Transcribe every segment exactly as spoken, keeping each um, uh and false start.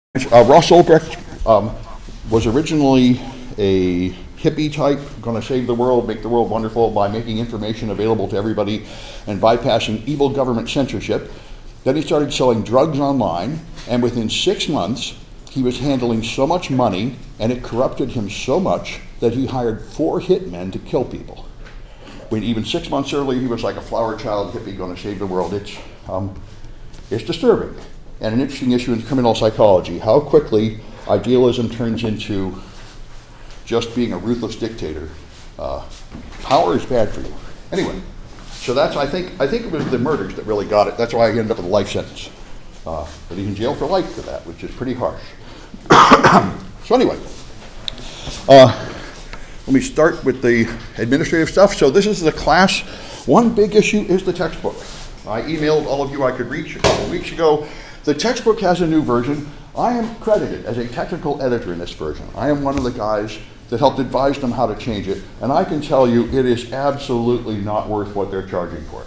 Uh, Ross Ulbricht um, was originally a hippie type, going to save the world, make the world wonderful by making information available to everybody and bypassing evil government censorship. Then he started selling drugs online, and within six months, he was handling so much money, and it corrupted him so much that he hired four hitmen to kill people. When even six months earlier, he was like a flower child hippie going to save the world. It's, um, it's disturbing. And an interesting issue in criminal psychology, how quickly idealism turns into just being a ruthless dictator. Uh, power is bad for you. Anyway, so that's, I think, I think it was the murders that really got it. That's why he ended up with a life sentence. Uh, but he's in jail for life for that, which is pretty harsh. So anyway, uh, let me start with the administrative stuff. So this is the class. One big issue is the textbook. I emailed all of you I could reach a couple of weeks ago. The textbook has a new version. I am credited as a technical editor in this version. I am one of the guys that helped advise them how to change it, and I can tell you it is absolutely not worth what they're charging for it.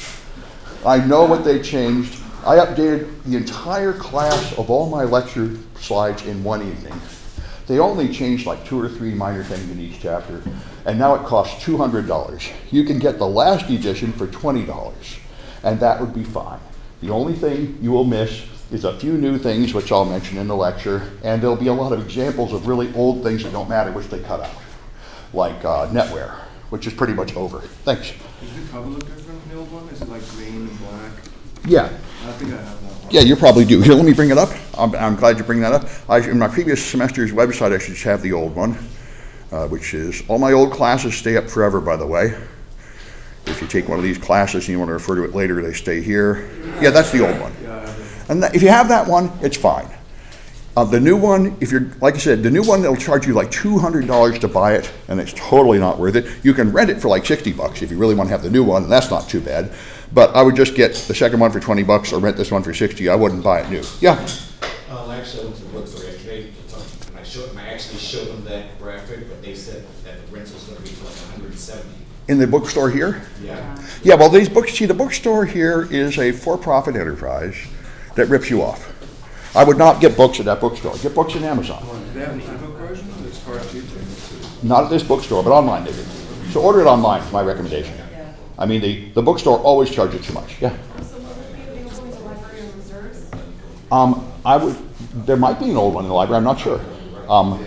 I know what they changed. I updated the entire class of all my lecture slides in one evening. They only changed like two or three minor things in each chapter, and now it costs two hundred dollars. You can get the last edition for twenty dollars, and that would be fine. The only thing you will miss is a few new things, which I'll mention in the lecture, and there'll be a lot of examples of really old things that don't matter, which they cut out, like uh, NetWare, which is pretty much over. Thanks. Is the cover look different from the old one? Is it like green and black? Yeah. I think I have that one. Yeah, you probably do. Here, let me bring it up. I'm, I'm glad you bring that up. I, in my previous semester's website, I should have the old one, uh, which is, all my old classes stay up forever, by the way. If you take one of these classes and you want to refer to it later, they stay here. Yeah, that's the old one. And that, if you have that one, it's fine. Uh, the new one, if you're, like I said, the new one, they'll charge you like two hundred dollars to buy it, and it's totally not worth it. You can rent it for like sixty bucks if you really want to have the new one, and that's not too bad. But I would just get the second one for twenty bucks or rent this one for sixty. I wouldn't buy it new. Yeah? Uh, actually, I went to the bookstore yesterday, and I, showed, and I actually showed them that graphic, but they said that the rental's going to be for like one hundred seventy dollars. In the bookstore here? Yeah. Yeah, well, these books, see, the bookstore here is a for-profit enterprise that rips you off. I would not get books at that bookstore. Get books at Amazon. Do they have an ebook version? It's far cheaper. Not at this bookstore, but online they do. So order it online, is my recommendation. I mean, the, the bookstore always charges too much. Yeah? So what would be available in the library or reserves? Um, I would, there might be an old one in the library, I'm not sure. Um,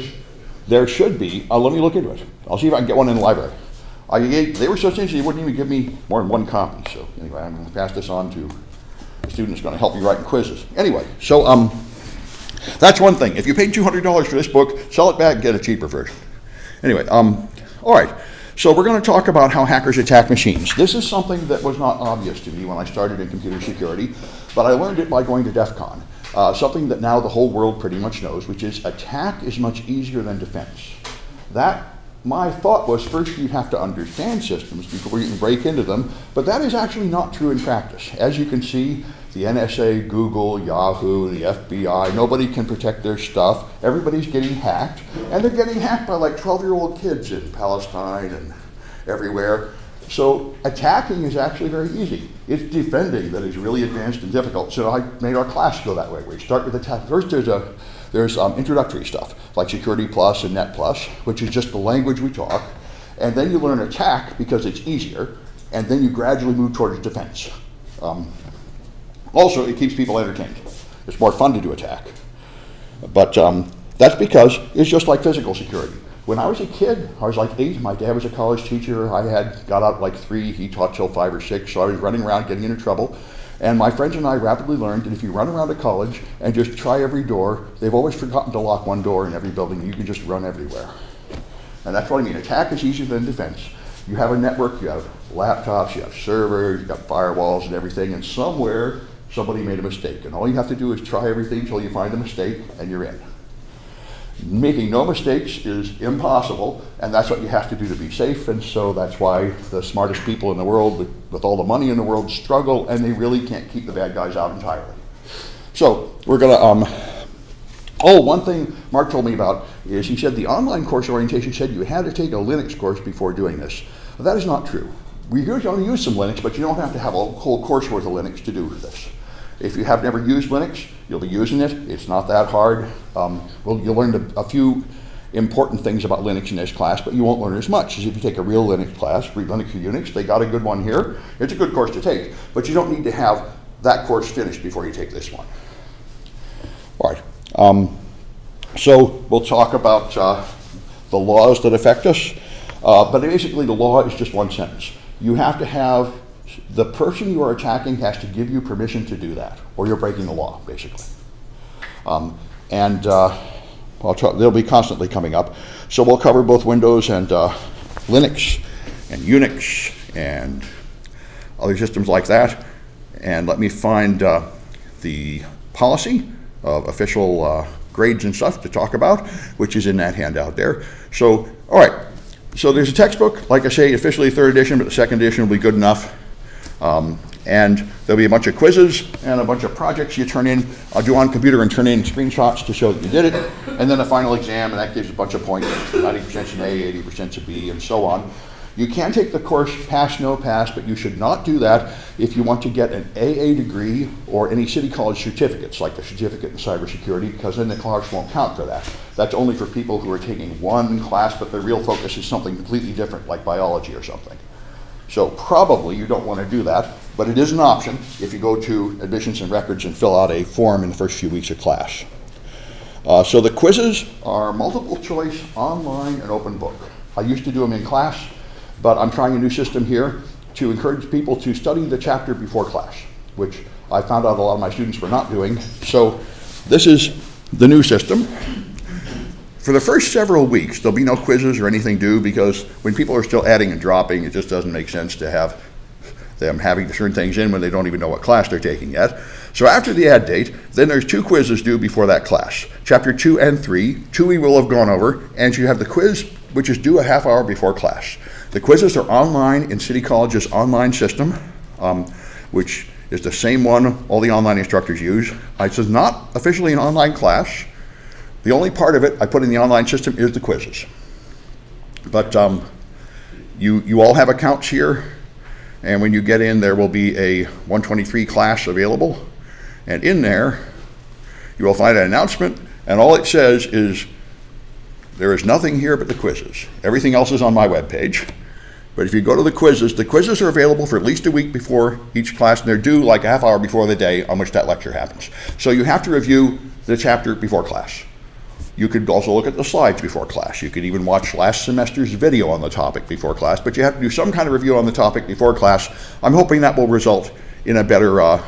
there should be. Uh, let me look into it. I'll see if I can get one in the library. I gave, they were so stingy, they wouldn't even give me more than one copy. So anyway, I'm going to pass this on to a student who's going to help me write quizzes. Anyway, so um, that's one thing. If you paid two hundred dollars for this book, sell it back and get a cheaper version. Anyway, um, all right. So we're going to talk about how hackers attack machines. This is something that was not obvious to me when I started in computer security, but I learned it by going to DEF CON. Uh, something that now the whole world pretty much knows, which is attack is much easier than defense. That My thought was first you'd have to understand systems before you can break into them, but that is actually not true in practice. As you can see, the N S A, Google, Yahoo, the F B I, nobody can protect their stuff. Everybody's getting hacked, and they're getting hacked by like twelve-year-old kids in Palestine and everywhere. So attacking is actually very easy. It's defending that is really advanced and difficult. So I made our class go that way. We start with attack. First, there's a There's um, introductory stuff, like Security Plus and Net Plus, which is just the language we talk. And then you learn attack because it's easier, and then you gradually move towards defense. Um, also, it keeps people entertained. It's more fun to do attack. But um, that's because it's just like physical security. When I was a kid, I was like eight, my dad was a college teacher, I had got out like three, he taught till five or six, so I was running around getting into trouble. And my friends and I rapidly learned that if you run around a college and just try every door, they've always forgotten to lock one door in every building. You can just run everywhere. And that's what I mean. Attack is easier than defense. You have a network, you have laptops, you have servers, you have firewalls and everything, and somewhere somebody made a mistake. And all you have to do is try everything until you find the mistake and you're in. Making no mistakes is impossible, and that's what you have to do to be safe, and so that's why the smartest people in the world with, with all the money in the world struggle, and they really can't keep the bad guys out entirely. So we're gonna, um, oh, one thing Mark told me about is he said the online course orientation said you had to take a Linux course before doing this. Well, that is not true. We usually only use some Linux, but you don't have to have a whole course worth of Linux to do this. If you have never used Linux, you'll be using it. It's not that hard. Um, well, you'll learn a, a few important things about Linux in this class, but you won't learn as much as if you take a real Linux class, read Linux or Unix. They got a good one here. It's a good course to take, but you don't need to have that course finished before you take this one. All right. Um, so we'll talk about uh, the laws that affect us, uh, but basically the law is just one sentence. You have to have, the person you are attacking has to give you permission to do that, or you're breaking the law, basically. Um, and uh, I'll try, they'll be constantly coming up. So we'll cover both Windows and uh, Linux and Unix and other systems like that. And let me find uh, the policy of official uh, grades and stuff to talk about, which is in that handout there. So, all right. So there's a textbook, like I say, officially third edition, but the second edition will be good enough. Um, and there'll be a bunch of quizzes and a bunch of projects you turn in, uh, do on computer and turn in screenshots to show that you did it, and then a final exam, and that gives a bunch of points, ninety percent an A, eighty percent a B, and so on. You can take the course pass, no pass, but you should not do that if you want to get an A A degree or any city college certificates, like the certificate in cybersecurity, because then the course won't count for that. That's only for people who are taking one class, but their real focus is something completely different, like biology or something. So probably you don't want to do that, but it is an option if you go to admissions and records and fill out a form in the first few weeks of class. Uh, so the quizzes are multiple choice, online, and open book. I used to do them in class, but I'm trying a new system here to encourage people to study the chapter before class, which I found out a lot of my students were not doing. So this is the new system. For the first several weeks, there'll be no quizzes or anything due, because when people are still adding and dropping, it just doesn't make sense to have them having to turn things in when they don't even know what class they're taking yet. So after the add date, then there's two quizzes due before that class. Chapter two and three, two we will have gone over, and you have the quiz, which is due a half hour before class. The quizzes are online in City College's online system, um, which is the same one all the online instructors use. It's not officially an online class. The only part of it I put in the online system is the quizzes. But um, you, you all have accounts here, and when you get in, there will be a one twenty-three class available. And in there, you will find an announcement, and all it says is, there is nothing here but the quizzes. Everything else is on my webpage. But if you go to the quizzes, the quizzes are available for at least a week before each class, and they're due like a half hour before the day on which that lecture happens. So you have to review the chapter before class. You could also look at the slides before class. You could even watch last semester's video on the topic before class, but you have to do some kind of review on the topic before class. I'm hoping that will result in a better, uh,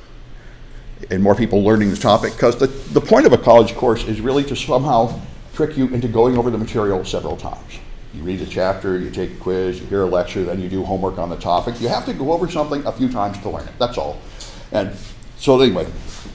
in more people learning the topic, because the, the point of a college course is really to somehow trick you into going over the material several times. You read the chapter, you take a quiz, you hear a lecture, then you do homework on the topic. You have to go over something a few times to learn it, that's all. And so anyway,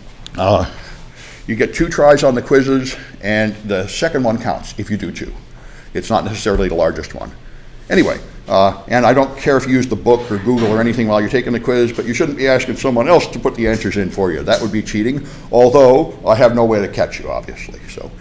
uh, you get two tries on the quizzes, and the second one counts if you do two. It's not necessarily the largest one. Anyway, uh, and I don't care if you use the book or Google or anything while you're taking the quiz, but you shouldn't be asking someone else to put the answers in for you. That would be cheating, although I have no way to catch you, obviously. So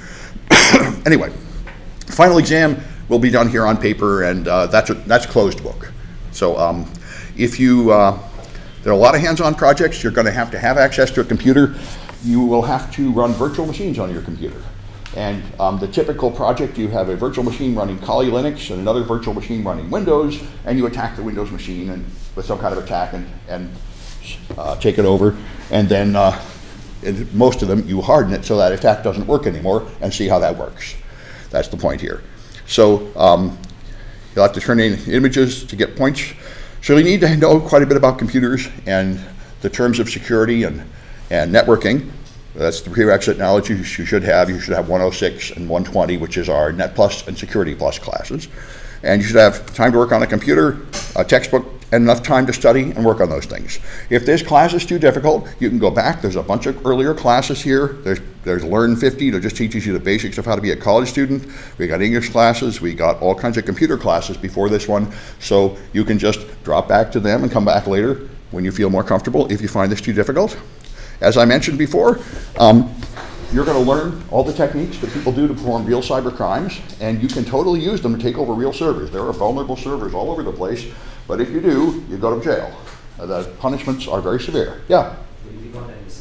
anyway, final exam will be done here on paper, and uh, that's, a, that's closed book. So um, if you, uh, there are a lot of hands-on projects. You're going to have to have access to a computer. You will have to run virtual machines on your computer. And um, the typical project, you have a virtual machine running Kali Linux and another virtual machine running Windows, and you attack the Windows machine and with some kind of attack and, and uh, take it over. And then uh, in most of them, you harden it so that attack doesn't work anymore, and see how that works. That's the point here. So um, you'll have to turn in images to get points. So you need to know quite a bit about computers and the terms of security and and networking. That's the prerequisite knowledge you should have. You should have one oh six and one twenty, which is our Net Plus and Security Plus classes. And you should have time to work on a computer, a textbook, and enough time to study and work on those things. If this class is too difficult, you can go back. There's a bunch of earlier classes here. There's, there's Learn fifty that just teaches you the basics of how to be a college student. We got English classes. We got all kinds of computer classes before this one. So you can just drop back to them and come back later when you feel more comfortable if you find this too difficult. As I mentioned before, um, you're going to learn all the techniques that people do to perform real cyber crimes, and you can totally use them to take over real servers. There are vulnerable servers all over the place, but if you do, you go to jail. Uh, the punishments are very severe. Yeah? Will you be going to any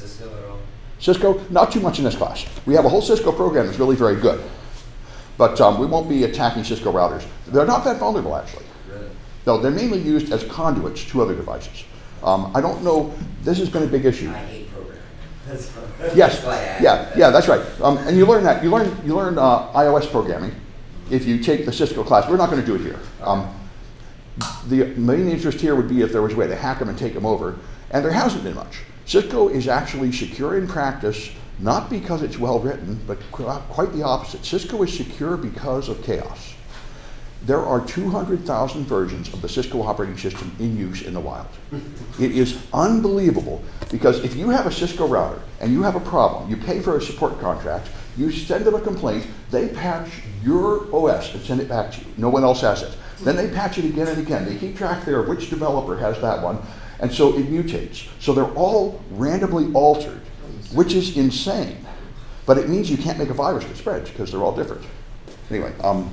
Cisco, not too much in this class. We have a whole Cisco program that's really very good. But um, we won't be attacking Cisco routers. They're not that vulnerable, actually. No, they're mainly used as conduits to other devices. Um, I don't know, this has been a big issue. I hate programming. That's, Yes, that's why I asked yeah, that. yeah, that's right. Um, and you learn that, you learn, you learn uh, iOS programming if you take the Cisco class. We're not going to do it here. Um, the main interest here would be if there was a way to hack them and take them over, and there hasn't been much. Cisco is actually secure in practice, not because it's well written, but quite the opposite. Cisco is secure because of chaos. There are two hundred thousand versions of the Cisco operating system in use in the wild. It is unbelievable, because if you have a Cisco router and you have a problem, you pay for a support contract, you send them a complaint, they patch your O S and send it back to you. No one else has it. Then they patch it again and again. They keep track there of which developer has that one, and so it mutates. So they're all randomly altered, which is insane. But it means you can't make a virus that spreads, because they're all different. Anyway, um,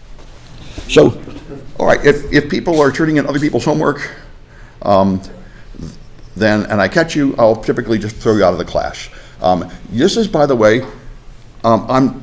so, all right, if, if people are turning in other people's homework, um, then, and I catch you, I'll typically just throw you out of the class. Um, this is, by the way, um, I'm,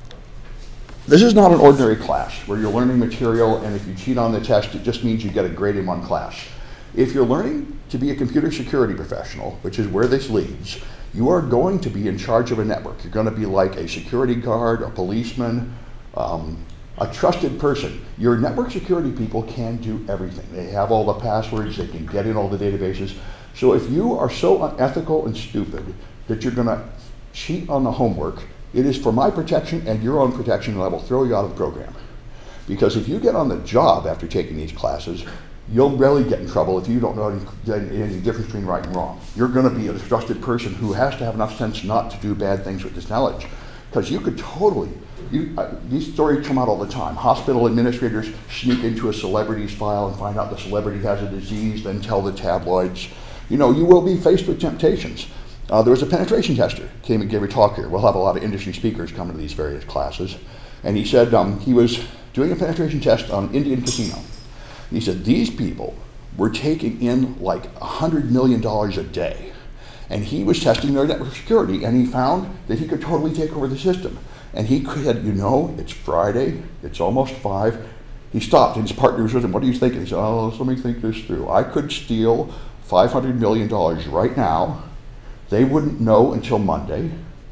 this is not an ordinary class where you're learning material, and if you cheat on the test, it just means you get a grade in one class. If you're learning to be a computer security professional, which is where this leads, you are going to be in charge of a network. You're going to be like a security guard, a policeman, um, a trusted person. Your network security people can do everything. They have all the passwords, they can get in all the databases. So if you are so unethical and stupid that you're gonna cheat on the homework, it is for my protection and your own protection that I will throw you out of the program. Because if you get on the job after taking these classes, you'll really get in trouble if you don't know any, any difference between right and wrong. You're gonna be a trusted person who has to have enough sense not to do bad things with this knowledge. Because you could totally, you, uh, these stories come out all the time. Hospital administrators sneak into a celebrity's file and find out the celebrity has a disease, then tell the tabloids. You know, you will be faced with temptations. Uh, there was a penetration tester, came and gave a talk here. We'll have a lot of industry speakers come to these various classes. And he said um, he was doing a penetration test on an Indian casino. He said these people were taking in like one hundred million dollars a day. And he was testing their network security, and he found that he could totally take over the system. And he said, you know, it's Friday, it's almost five. He stopped, and his partner was with him. What are you thinking? He said, oh, let me think this through. I could steal five hundred million dollars right now. They wouldn't know until Monday.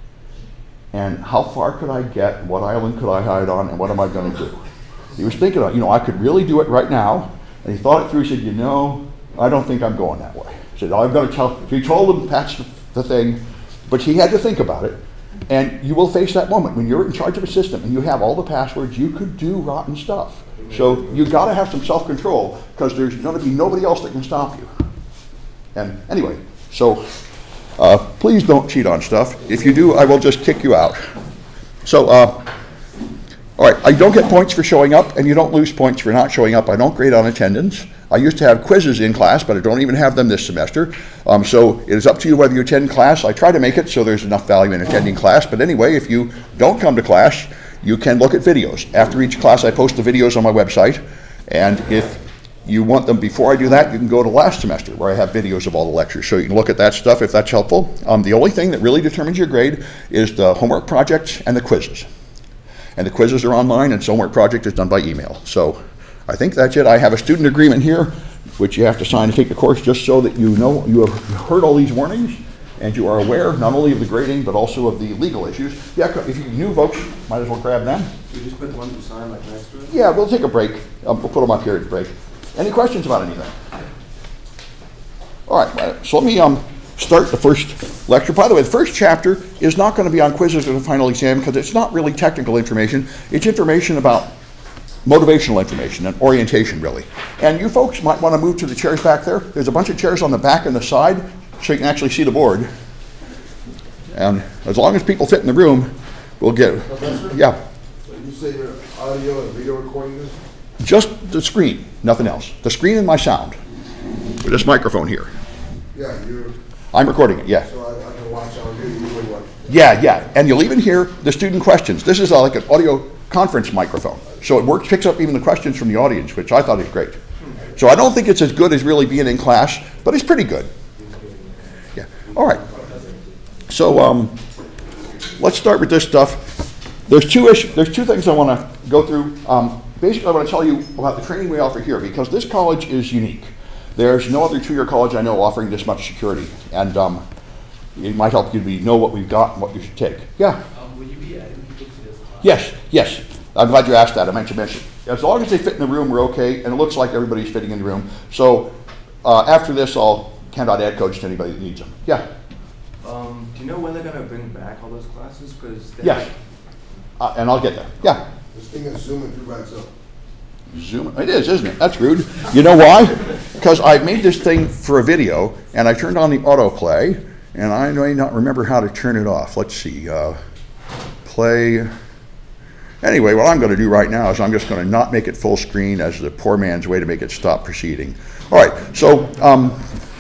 And how far could I get? What island could I hide on? And what am I going to do? He was thinking, you know, I could really do it right now. And he thought it through. He said, you know, I don't think I'm going that way. He said, I'm going to tell. So he told him, patch the, the thing. But he had to think about it. And you will face that moment when you're in charge of a system and you have all the passwords. You could do rotten stuff. So you got to have some self-control, because there's going to be nobody else that can stop you. And anyway, so uh, please don't cheat on stuff. If you do, I will just kick you out. So, uh, all right, I don't get points for showing up, and you don't lose points for not showing up. I don't grade on attendance. I used to have quizzes in class, but I don't even have them this semester. Um, so it is up to you whether you attend class. I try to make it so there's enough value in attending class. But anyway, if you don't come to class, you can look at videos. After each class, I post the videos on my website. And if you want them before I do that, you can go to last semester where I have videos of all the lectures. So you can look at that stuff if that's helpful. Um, the only thing that really determines your grade is the homework projects and the quizzes. And the quizzes are online, and the homework project is done by email. So I think that's it. I have a student agreement here, which you have to sign to take the course, just so that you know you have heard all these warnings and you are aware not only of the grading but also of the legal issues. Yeah, if you're new folks, might as well grab them. You just put one to sign like next to it? Yeah, we'll take a break. Um, we'll put them up here at the break. Any questions about anything? All right, so let me um, start the first lecture. By the way, the first chapter is not going to be on quizzes or the final exam, because it's not really technical information. It's information about motivational information and orientation, really. And you folks might want to move to the chairs back there. There's a bunch of chairs on the back and the side, so you can actually see the board. And as long as people fit in the room, we'll get, Professor? yeah. So you say your audio and video recording this? Just the screen, nothing else. The screen and my sound. With this microphone here. Yeah, you're, I'm recording it, yeah. so I, I can watch on here, you can watch. Yeah, yeah. And you'll even hear the student questions. This is uh, like an audio conference microphone. So it works, picks up even the questions from the audience, which I thought is great. So I don't think it's as good as really being in class, but it's pretty good. Yeah. All right. So um, let's start with this stuff. There's two issues. There's two things I want to go through. Um, basically, I want to tell you about the training we offer here because this college is unique. There's no other two-year college I know offering this much security, and um, it might help you to know what we've got and what you should take. Yeah. Um, will you be adding people to this class? Yes. Yes. I'm glad you asked that. I meant to mention. As long as they fit in the room, we're okay, and it looks like everybody's fitting in the room. So uh, after this, I'll cannot add codes to anybody that needs them. Yeah. Um, do you know when they're gonna bring back all those classes? Because Yes. Uh, and I'll get there. Yeah. This thing is zooming through by itself. Zoom. It is, isn't it? That's rude. You know why? Because I made this thing for a video, and I turned on the autoplay, and I may not remember how to turn it off. Let's see. Uh, play. Anyway, what I'm going to do right now is I'm just going to not make it full screen as the poor man's way to make it stop proceeding. All right. So um,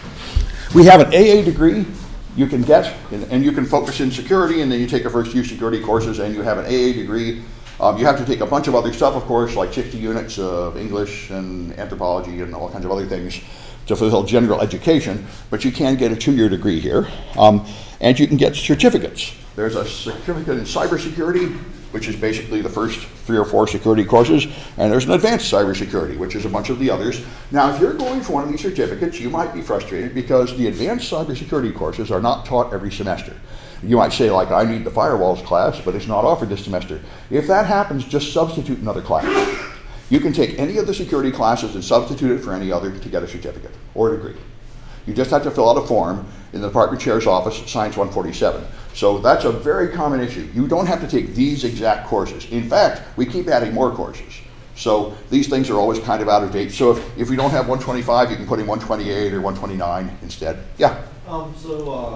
we have an A A degree you can get, and, and you can focus in security, and then you take a first year security courses, and you have an A A degree. Um, you have to take a bunch of other stuff, of course, like sixty units of English and anthropology and all kinds of other things to fulfill general education, but you can get a two-year degree here, um, and you can get certificates. There's a certificate in cybersecurity, which is basically the first three or four security courses, and there's an advanced cybersecurity, which is a bunch of the others. Now, if you're going for one of these certificates, you might be frustrated because the advanced cybersecurity courses are not taught every semester. You might say, like, I need the firewalls class, but it's not offered this semester. If that happens, just substitute another class. You can take any of the security classes and substitute it for any other to get a certificate or a degree. You just have to fill out a form in the department chair's office, Science one forty-seven. So that's a very common issue. You don't have to take these exact courses. In fact, we keep adding more courses. So these things are always kind of out of date. So if, if we don't have one twenty-five, you can put in one twenty-eight or one twenty-nine instead. Yeah? Um, so, uh,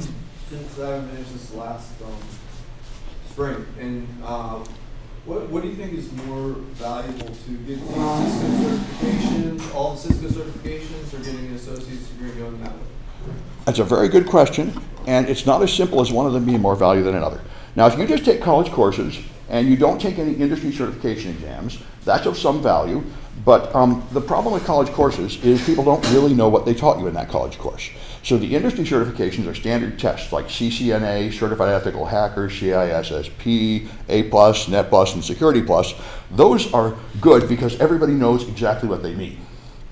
since I haven't finished this last um, spring, and uh, what, what do you think is more valuable to getting Cisco certifications, all the Cisco certifications, or getting an associate's degree and going that way? That's a very good question, and it's not as simple as one of them being more value than another. Now, if you just take college courses and you don't take any industry certification exams, that's of some value, but um, the problem with college courses is people don't really know what they taught you in that college course. So the industry certifications are standard tests like C C N A, Certified Ethical Hacker, C I S S P, A plus, Net plus, and Security plus. Those are good because everybody knows exactly what they mean.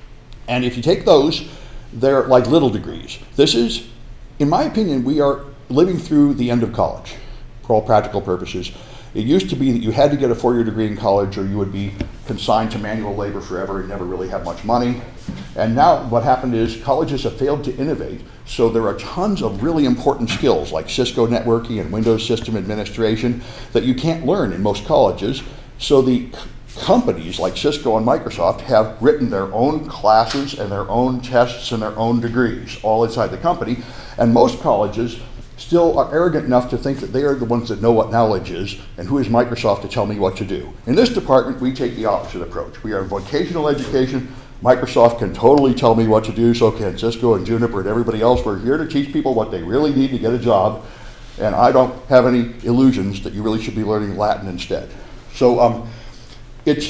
And if you take those, they're like little degrees. This is, in my opinion, we are living through the end of college for all practical purposes. It used to be that you had to get a four-year degree in college or you would be consigned to manual labor forever and never really have much money. And now what happened is colleges have failed to innovate, so there are tons of really important skills like Cisco networking and Windows system administration that you can't learn in most colleges. So the companies like Cisco and Microsoft have written their own classes and their own tests and their own degrees all inside the company, and most colleges still are arrogant enough to think that they are the ones that know what knowledge is, and who is Microsoft to tell me what to do. In this department, we take the opposite approach. We are vocational education. Microsoft can totally tell me what to do, so can Cisco and Juniper and everybody else. We're here to teach people what they really need to get a job, and I don't have any illusions that you really should be learning Latin instead. So um, it's,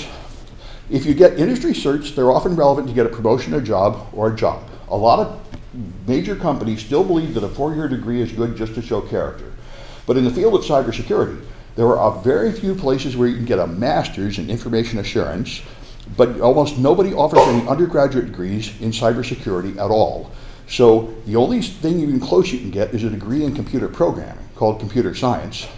if you get industry certs, they're often relevant to get a promotion, a job, or a job. A lot of major companies still believe that a four-year degree is good just to show character. But in the field of cybersecurity, there are very few places where you can get a master's in information assurance, but almost nobody offers any undergraduate degrees in cybersecurity at all. So the only thing even close you can get is a degree in computer programming called computer science.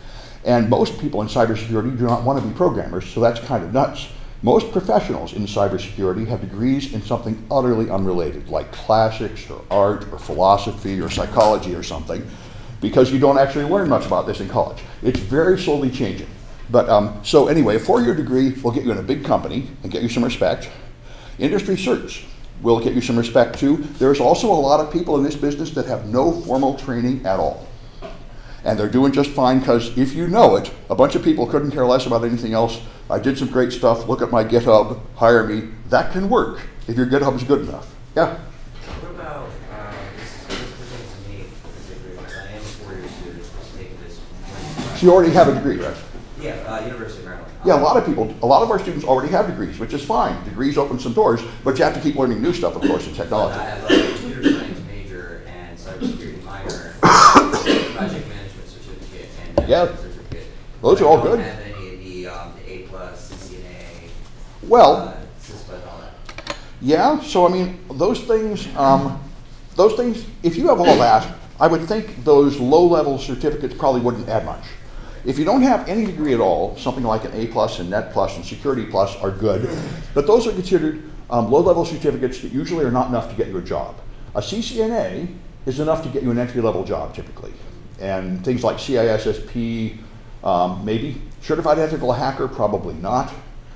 And most people in cybersecurity do not want to be programmers, so that's kind of nuts. Most professionals in cybersecurity have degrees in something utterly unrelated, like classics or art or philosophy or psychology or something, because you don't actually learn much about this in college. It's very slowly changing. But um, so anyway, a four-year degree will get you in a big company and get you some respect. Industry certs will get you some respect too. There's also a lot of people in this business that have no formal training at all. And they're doing just fine because if you know it, a bunch of people couldn't care less about anything else. I did some great stuff, look at my GitHub, hire me. That can work if your GitHub is good enough. Yeah? What about, uh, this, this pertains to me particularly, because I am a four-year student who's taking this. So you already have a degree, right? Yeah, uh, University of Maryland. Yeah, a lot of people, a lot of our students already have degrees, which is fine. Degrees open some doors, but you have to keep learning new stuff, of course, in technology. I have a computer science major and cybersecurity minor. Yeah. Those are good. Those But are all I don't good. have any of the, um, the A plus, C C N A. Well, uh, C S F, all that. yeah, so I mean, those things, um, those things, if you have all that, I would think those low-level certificates probably wouldn't add much. If you don't have any degree at all, something like an A plus and Net plus and Security plus are good, but those are considered um, low-level certificates that usually are not enough to get you a job. A C C N A is enough to get you an entry-level job typically. And things like C I S S P, um, maybe. Certified Ethical Hacker, probably not.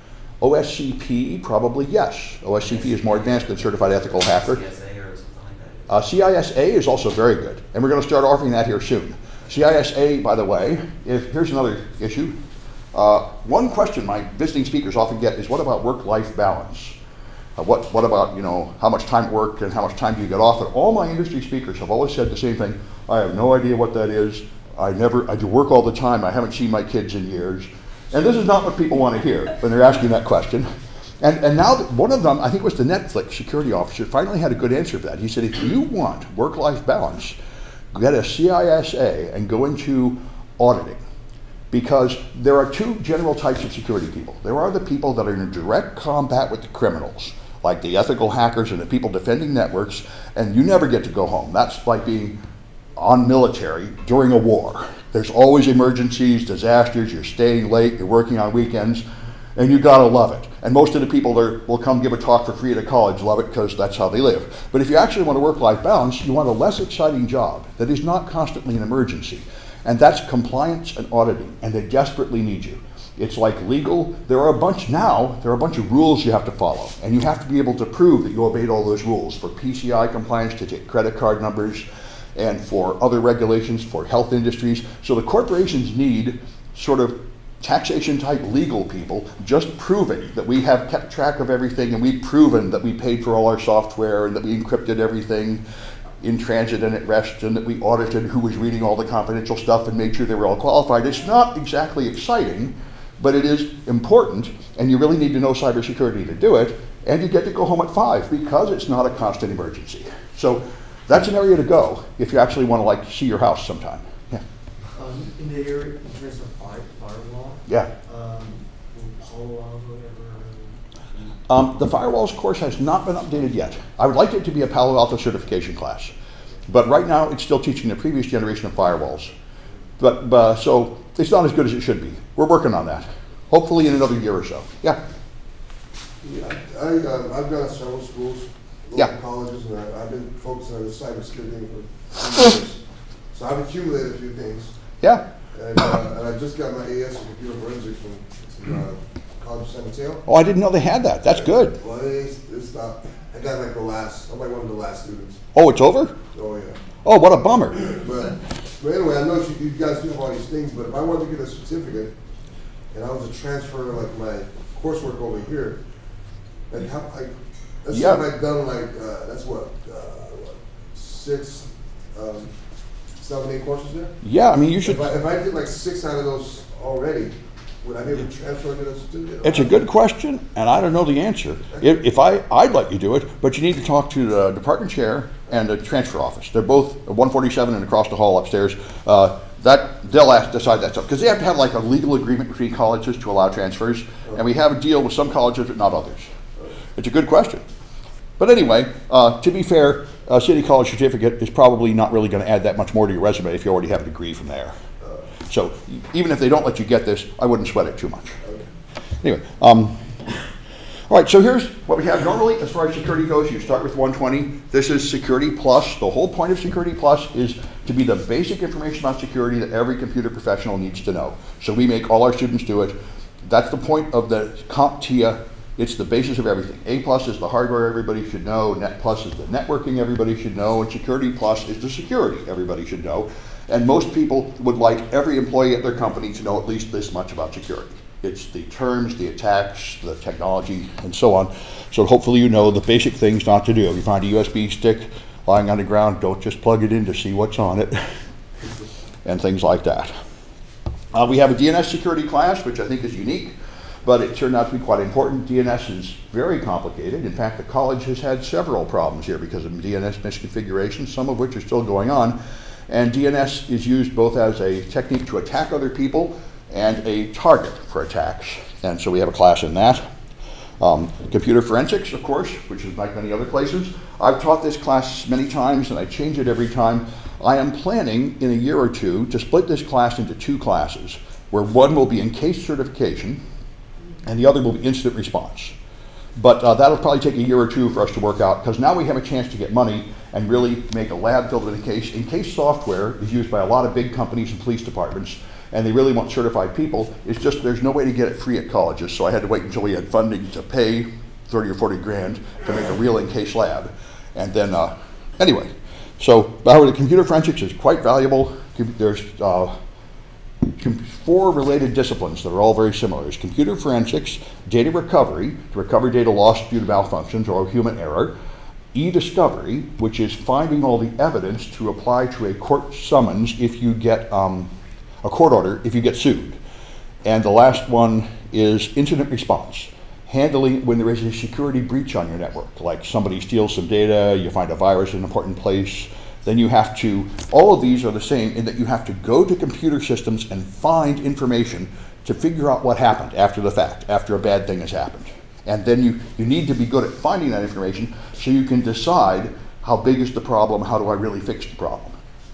O S C P, probably yes. O S C P is more advanced than Certified Ethical Hacker. C S A or something like that. Uh, C I S A is also very good, and we're going to start offering that here soon. C I S A, by the way, if, here's another issue. Uh, one question my visiting speakers often get is, what about work-life balance? Uh, what, what about, you know, how much time at work and how much time do you get off? And all my industry speakers have always said the same thing. I have no idea what that is. I never, I do work all the time. I haven't seen my kids in years. And this is not what people want to hear when they're asking that question. And, and now that one of them, I think it was the Netflix security officer, finally had a good answer for that. He said, if you want work-life balance, get a C I S A and go into auditing. Because there are two general types of security people. There are the people that are in direct combat with the criminals, like the ethical hackers and the people defending networks, and you never get to go home. That's like being on military during a war. There's always emergencies, disasters, you're staying late, you're working on weekends, and you gotta love it. And most of the people that will come give a talk for free at a college love it because that's how they live. But if you actually want a work-life balance, you want a less exciting job that is not constantly an emergency. And that's compliance and auditing, and they desperately need you. It's like legal. There are a bunch now, there are a bunch of rules you have to follow, and you have to be able to prove that you obeyed all those rules for P C I compliance, to take credit card numbers, and for other regulations for health industries. So the corporations need sort of taxation type legal people just proving that we have kept track of everything and we've proven that we paid for all our software and that we encrypted everything in transit and at rest and that we audited who was reading all the confidential stuff and made sure they were all qualified. It's not exactly exciting, but it is important, and you really need to know cybersecurity to do it, and you get to go home at five because it's not a constant emergency. So that's an area to go if you actually want to like see your house sometime. Yeah. Um, in the area, in terms of fire, firewall, Yeah. um, will Palo Alto ever? Um, the firewalls course has not been updated yet. I would like it to be a Palo Alto certification class, but right now it's still teaching the previous generation of firewalls. But uh, so it's not as good as it should be. We're working on that. Hopefully in another year or so. Yeah. Yeah, I, um, I've gone to several schools, local Yeah. colleges, and I, I've been focusing on the cybersecurity thing for years. So I've accumulated a few things. Yeah. And, uh, and I just got my A S in computer forensics from uh, College of San Mateo. Oh, I didn't know they had that. That's good. Well, it's, it's not, I got like the last, I'm like one of the last students. Oh, it's over? Oh, yeah. Oh, what a bummer. But, but anyway, I know you, you guys do all these things, but if I wanted to get a certificate and I was to transfer like my coursework over here, like how, I, let's Yeah. say if I've done like, uh, that's what, uh, what, six, um, seven, eight courses there? Yeah, I mean, you should. If I, if I did like six out of those already, would I be able to transfer to the certificate? It's a good question, and I don't know the answer. If, if I, I'd let you do it, but you need to talk to the department chair and the transfer office. They're both one forty-seven and across the hall upstairs. Uh, that they'll ask, decide that stuff because they have to have like a legal agreement between colleges to allow transfers, and we have a deal with some colleges but not others. It's a good question. But anyway, uh, to be fair, a city college certificate is probably not really going to add that much more to your resume if you already have a degree from there. So even if they don't let you get this, I wouldn't sweat it too much. Anyway, um, all right, so here's what we have normally as far as security goes. You start with one twenty. This is Security Plus. The whole point of Security Plus is to be the basic information about security that every computer professional needs to know. So we make all our students do it. That's the point of the CompTIA. It's the basis of everything. A plus is the hardware everybody should know. Net plus is the networking everybody should know. And Security Plus is the security everybody should know. And most people would like every employee at their company to know at least this much about security. It's the terms, the attacks, the technology, and so on. So hopefully you know the basic things not to do. If you find a U S B stick lying on the ground, don't just plug it in to see what's on it, and things like that. Uh, we have a D N S security class, which I think is unique, but it turned out to be quite important. D N S is very complicated. In fact, the college has had several problems here because of D N S misconfigurations, some of which are still going on. And D N S is used both as a technique to attack other people and a target for attacks. And so we have a class in that. Um, computer forensics, of course, which is like many other places. I've taught this class many times and I change it every time. I am planning in a year or two to split this class into two classes, where one will be in case certification and the other will be incident response. But uh, that'll probably take a year or two for us to work out, because now we have a chance to get money and really make a lab filled with in-case. In-case software is used by a lot of big companies and police departments, and they really want certified people. It's just there's no way to get it free at colleges, so I had to wait until we had funding to pay thirty or forty grand to make a real in-case lab. And then, uh, anyway, so however, the computer forensics is quite valuable. There's uh, four related disciplines that are all very similar. There's computer forensics, data recovery, to recover data lost due to malfunctions or human error, e-discovery, which is finding all the evidence to apply to a court summons if you get um, a court order, if you get sued. And the last one is incident response, handling when there is a security breach on your network, like somebody steals some data, you find a virus in an important place, then you have to, all of these are the same in that you have to go to computer systems and find information to figure out what happened after the fact, after a bad thing has happened. And then you, you need to be good at finding that information so you can decide how big is the problem, how do I really fix the problem.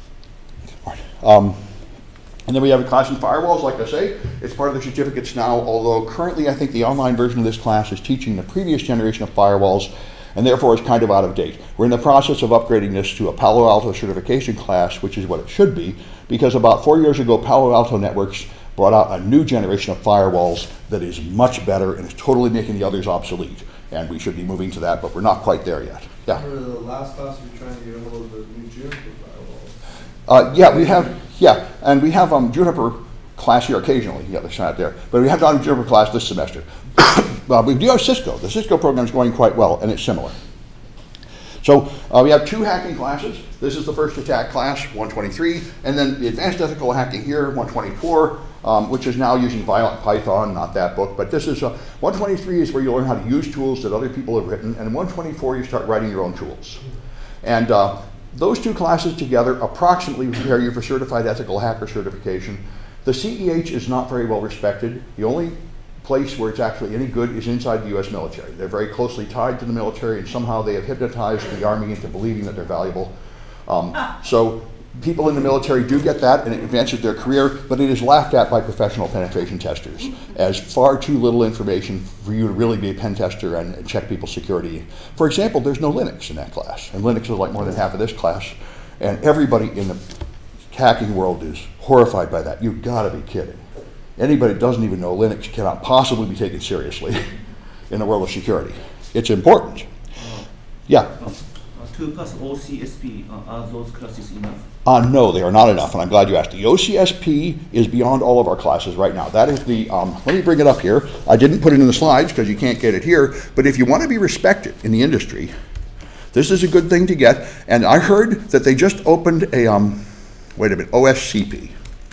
Um, and then we have a class in firewalls, like I say. It's part of the certificates now, although currently I think the online version of this class is teaching the previous generation of firewalls, and therefore it's kind of out of date. We're in the process of upgrading this to a Palo Alto certification class, which is what it should be, because about four years ago, Palo Alto Networks brought out a new generation of firewalls that is much better and is totally making the others obsolete. And we should be moving to that, but we're not quite there yet. Yeah. For the last class, we were trying to get a hold of the new Juniper firewalls. Uh, yeah, we have, yeah, and we have um, Juniper class here occasionally. Yeah, there's not there, but we have done Juniper class this semester. uh, we do have Cisco. The Cisco program is going quite well, and it's similar. So uh, we have two hacking classes. This is the first attack class, one twenty-three, and then the advanced ethical hacking here, one twenty-four, um, which is now using Violent Python, not that book, but this is, uh, one twenty-three is where you learn how to use tools that other people have written, and one twenty-four you start writing your own tools. And uh, those two classes together approximately prepare you for certified ethical hacker certification. The C E H is not very well respected. The only place where it's actually any good is inside the U S military. They're very closely tied to the military, and somehow they have hypnotized the Army into believing that they're valuable. Um, so people in the military do get that, and it advances their career, but it is laughed at by professional penetration testers as far too little information for you to really be a pen tester and, and check people's security. For example, there's no Linux in that class, and Linux is like more than half of this class, and everybody in the hacking world is horrified by that. You've got to be kidding. Anybody that doesn't even know Linux cannot possibly be taken seriously in the world of security. It's important. Yeah? Uh, two plus O C S P, uh, are those classes enough? Uh, no, they are not enough, and I'm glad you asked. The O C S P is beyond all of our classes right now. That is the, um, let me bring it up here. I didn't put it in the slides because you can't get it here, but if you want to be respected in the industry, this is a good thing to get. And I heard that they just opened a, um, wait a minute, O S C P.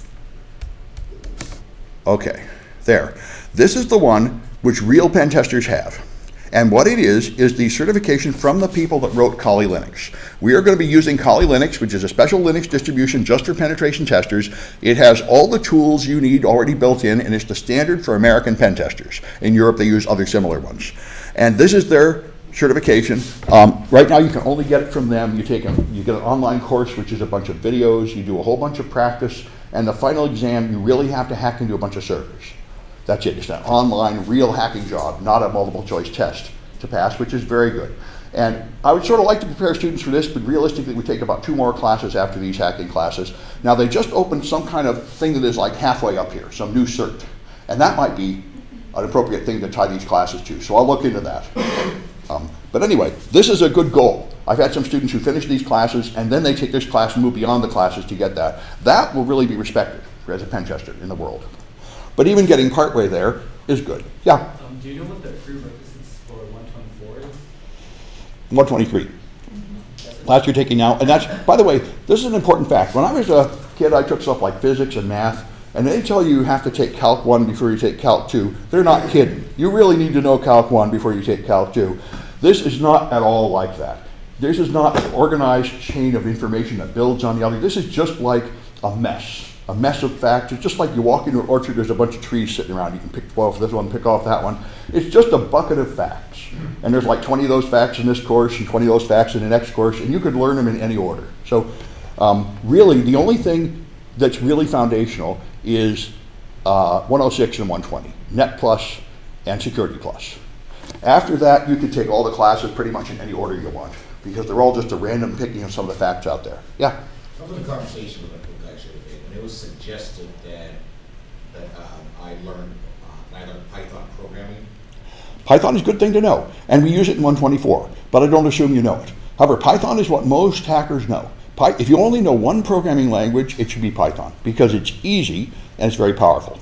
Okay, there. This is the one which real pen testers have. And what it is, is the certification from the people that wrote Kali Linux. We are going to be using Kali Linux, which is a special Linux distribution just for penetration testers. It has all the tools you need already built in, and it's the standard for American pen testers. In Europe, they use other similar ones. And this is their certification. Um, right now, you can only get it from them. You take a, you get an online course, which is a bunch of videos. You do a whole bunch of practice. And the final exam, you really have to hack into a bunch of servers. That's it. It's an online, real hacking job, not a multiple choice test to pass, which is very good. And I would sort of like to prepare students for this, but realistically, we take about two more classes after these hacking classes. Now, they just opened some kind of thing that is like halfway up here, some new cert. And that might be an appropriate thing to tie these classes to. So I'll look into that. Um, but anyway, this is a good goal. I've had some students who finish these classes and then they take this class and move beyond the classes to get that. That will really be respected as a pen tester in the world. But even getting partway there is good. Yeah? Um, do you know what the prerequisites for one twenty-four is? one twenty-three. Mm-hmm. Class you're taking now. And that's, by the way, this is an important fact. When I was a kid, I took stuff like physics and math, and they tell you you have to take Calc one before you take Calc two. They're not kidding. You really need to know Calc one before you take Calc two. This is not at all like that. this is not an organized chain of information that builds on the other. This is just like a mess. A mess of facts. It's just like you walk into an orchard, there's a bunch of trees sitting around. You can pick off this one, pick off that one. It's just a bucket of facts. And there's like twenty of those facts in this course and twenty of those facts in the next course, and you could learn them in any order. So um, really, the only thing that's really foundational is uh, one oh six and one twenty, Net Plus and Security Plus. After that, you could take all the classes pretty much in any order you want, because they're all just a random picking of some of the facts out there. Yeah? I was in a conversation with a book actually, and it was suggested that that um, I learned uh, I learned Python programming. Python is a good thing to know, and we use it in one twenty-four, but I don't assume you know it. However, Python is what most hackers know. Py if you only know one programming language, it should be Python, because it's easy and it's very powerful.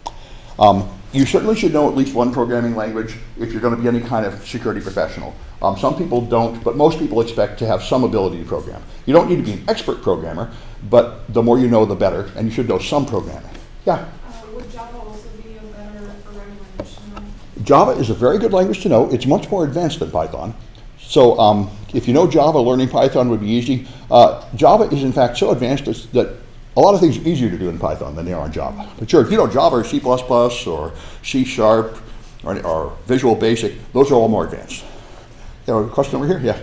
Um, you certainly should know at least one programming language if you're going to be any kind of security professional. Um, some people don't, but most people expect to have some ability to program. You don't need to be an expert programmer, but the more you know, the better, and you should know some programming. Yeah? Uh, would Java also be a better programming language to know? Java is a very good language to know. It's much more advanced than Python. So um, if you know Java, learning Python would be easy. Uh, Java is in fact so advanced that a lot of things are easier to do in Python than they are in Java. But sure, if you know Java or C plus plus or C Sharp or, or Visual Basic, those are all more advanced. You have a question over here? Yeah.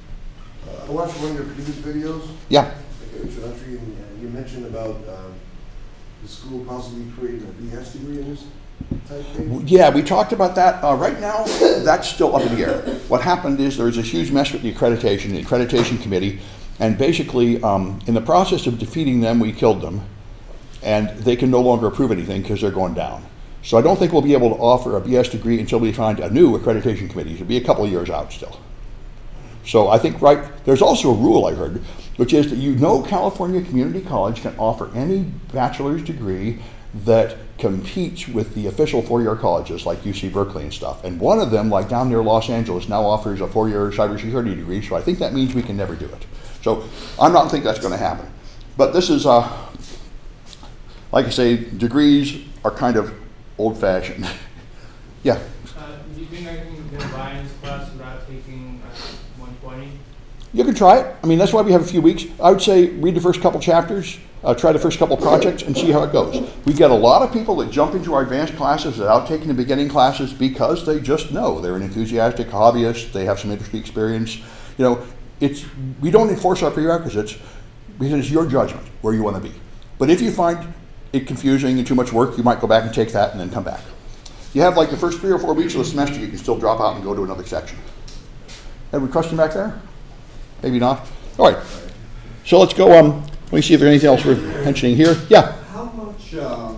Uh, I watched one of your previous videos. Yeah. Like an introductory, and uh, you mentioned about um, the school possibly creating a B S degree in this type thing. Yeah, we talked about that. Uh, right now, that's still up in the air. What happened is there was this huge mess with the accreditation, the accreditation committee, and basically, um, in the process of defeating them, we killed them, and they can no longer approve anything because they're going down. So I don't think we'll be able to offer a B S degree until we find a new accreditation committee. It'll be a couple of years out still. So I think, right, there's also a rule I heard, which is that you know California Community College can offer any bachelor's degree that competes with the official four-year colleges like U C Berkeley and stuff. And one of them, like down near Los Angeles, now offers a four-year cybersecurity degree, so I think that means we can never do it. So I'm not think that's going to happen. But this is, uh, like I say, degrees are kind of old-fashioned. Yeah? Uh, do you think I can get Ryan's class without taking uh, one twenty? You can try it. I mean, that's why we have a few weeks. I would say read the first couple chapters, uh, try the first couple projects, and see how it goes. We get a lot of people that jump into our advanced classes without taking the beginning classes because they just know. They're an enthusiastic hobbyist. They have some industry experience. You know, it's, we don't enforce our prerequisites because it's your judgment where you want to be. But if you find it confusing and too much work, you might go back and take that and then come back. You have like the first three or four weeks of the semester, you can still drop out and go to another section. Have we question back there? Maybe not. All right. So let's go. Um, let me see if there's anything else we're mentioning here. Yeah. How much uh,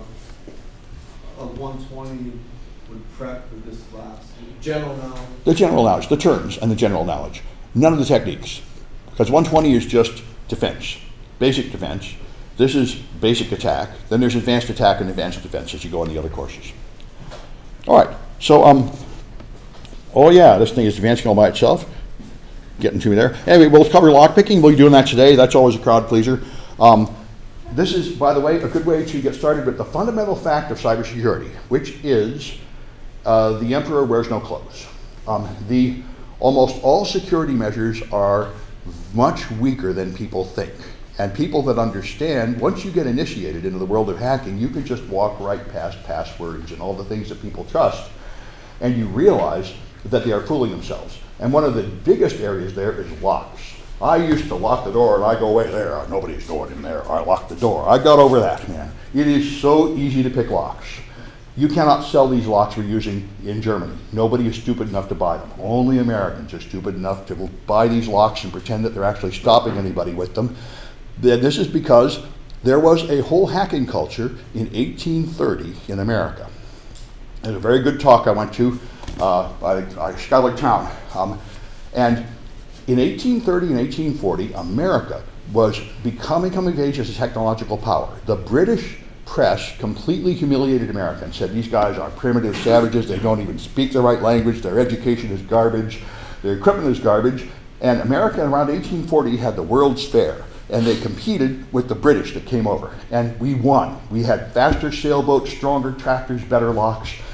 of one twenty would prep for this class? General knowledge? The general knowledge, the terms and the general knowledge. None of the techniques. Because one twenty is just defense, basic defense. This is basic attack. Then there's advanced attack and advanced defense as you go on the other courses. All right. So, um, oh yeah, this thing is advancing all by itself. Getting to me there. Anyway, we'll cover lockpicking. We'll be doing that today. That's always a crowd pleaser. Um, this is, by the way, a good way to get started with the fundamental fact of cybersecurity, which is uh, the emperor wears no clothes. Um, the almost all security measures are much weaker than people think. And people that understand, once you get initiated into the world of hacking, you can just walk right past passwords and all the things that people trust, and you realize that they are fooling themselves. And one of the biggest areas there is locks. I used to lock the door and I go away there, oh, nobody's going in there, I locked the door. I got over that, man. It is so easy to pick locks. You cannot sell these locks we're using in Germany. Nobody is stupid enough to buy them. Only Americans are stupid enough to buy these locks and pretend that they're actually stopping anybody with them. This is because there was a whole hacking culture in eighteen thirty in America. There's a very good talk I went to uh, by, by Schuyler Town. Um, and in eighteen thirty and eighteen forty, America was becoming coming of age as a technological power. The British press completely humiliated America and said these guys are primitive savages, they don't even speak the right language, their education is garbage, their equipment is garbage. And America around eighteen forty had the World's Fair. And they competed with the British that came over. And we won. We had faster sailboats, stronger tractors, better locks.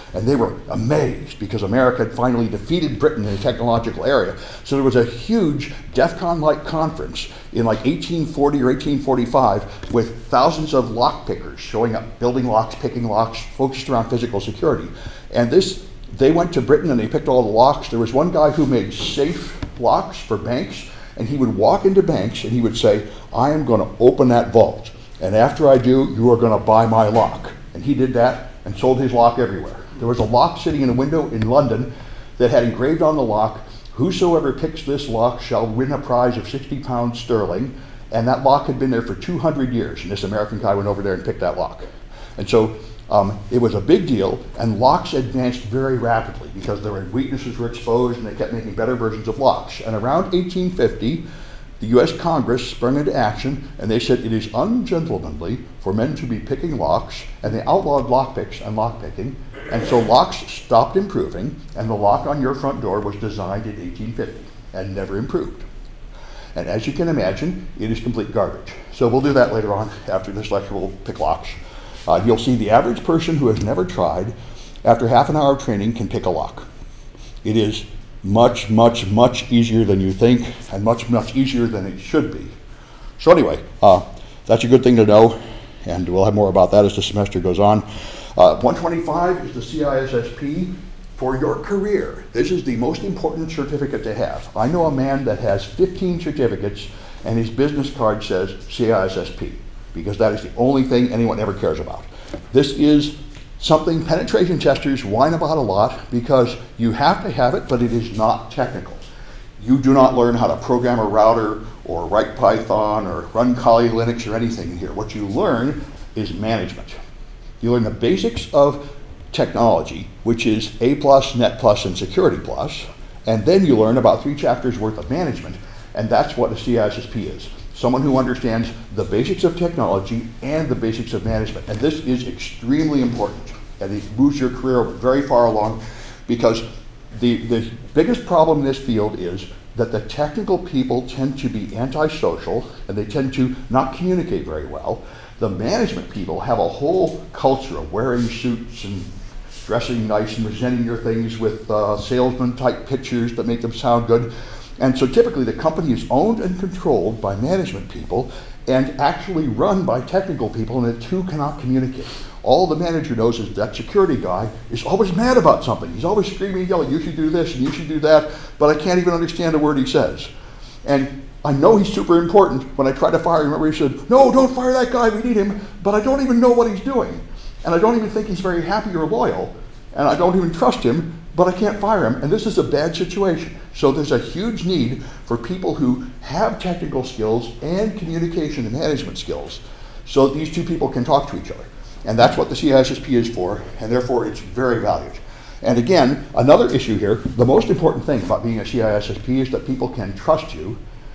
And they were amazed because America had finally defeated Britain in the technological area. So there was a huge DEFCON-like conference in like eighteen forty or eighteen forty-five with thousands of lock pickers showing up, building locks, picking locks, focused around physical security. And this, they went to Britain and they picked all the locks. There was one guy who made safe locks for banks, and he would walk into banks and he would say, I am going to open that vault. And after I do, you are going to buy my lock. And he did that and sold his lock everywhere. There was a lock sitting in a window in London that had engraved on the lock, whosoever picks this lock shall win a prize of sixty pounds sterling. And that lock had been there for two hundred years. And this American guy went over there and picked that lock. And so um, it was a big deal, and locks advanced very rapidly because their weaknesses were exposed and they kept making better versions of locks. And around eighteen fifty, the U S Congress sprung into action, and they said it is ungentlemanly for men to be picking locks, and they outlawed lockpicks and lockpicking. And so locks stopped improving, and the lock on your front door was designed in eighteen fifty and never improved. And as you can imagine, it is complete garbage. So we'll do that later on. After this lecture, we'll pick locks. Uh, you'll see the average person who has never tried, after half an hour of training, can pick a lock. It is much, much, much easier than you think, and much, much easier than it should be. So anyway, uh, that's a good thing to know, and we'll have more about that as the semester goes on. Uh, one twenty-five is the C I S S P. For your career, this is the most important certificate to have. I know a man that has fifteen certificates, and his business card says C I S S P, because that is the only thing anyone ever cares about. This is something penetration testers whine about a lot because you have to have it, but it is not technical. You do not learn how to program a router or write Python or run Kali Linux or anything in here. What you learn is management. You learn the basics of technology, which is A plus, Net plus, and Security plus, and then you learn about three chapters worth of management, and that's what a C I S S P is. Someone who understands the basics of technology and the basics of management. And this is extremely important, and it moves your career very far along, because the, the biggest problem in this field is that the technical people tend to be antisocial, and they tend to not communicate very well. The management people have a whole culture of wearing suits and dressing nice and presenting your things with uh, salesman-type pictures that make them sound good. And so typically the company is owned and controlled by management people and actually run by technical people, and the two cannot communicate. All the manager knows is that security guy is always mad about something. He's always screaming and yelling, you should do this and you should do that, but I can't even understand a word he says. And I know he's super important. When I tried to fire him, remember he said, no, don't fire that guy, we need him, but I don't even know what he's doing. And I don't even think he's very happy or loyal, and I don't even trust him, but I can't fire him, and this is a bad situation. So there's a huge need for people who have technical skills and communication and management skills, so these two people can talk to each other. And that's what the C I S S P is for, and therefore it's very valued. And again, another issue here, the most important thing about being a C I S S P is that people can trust you.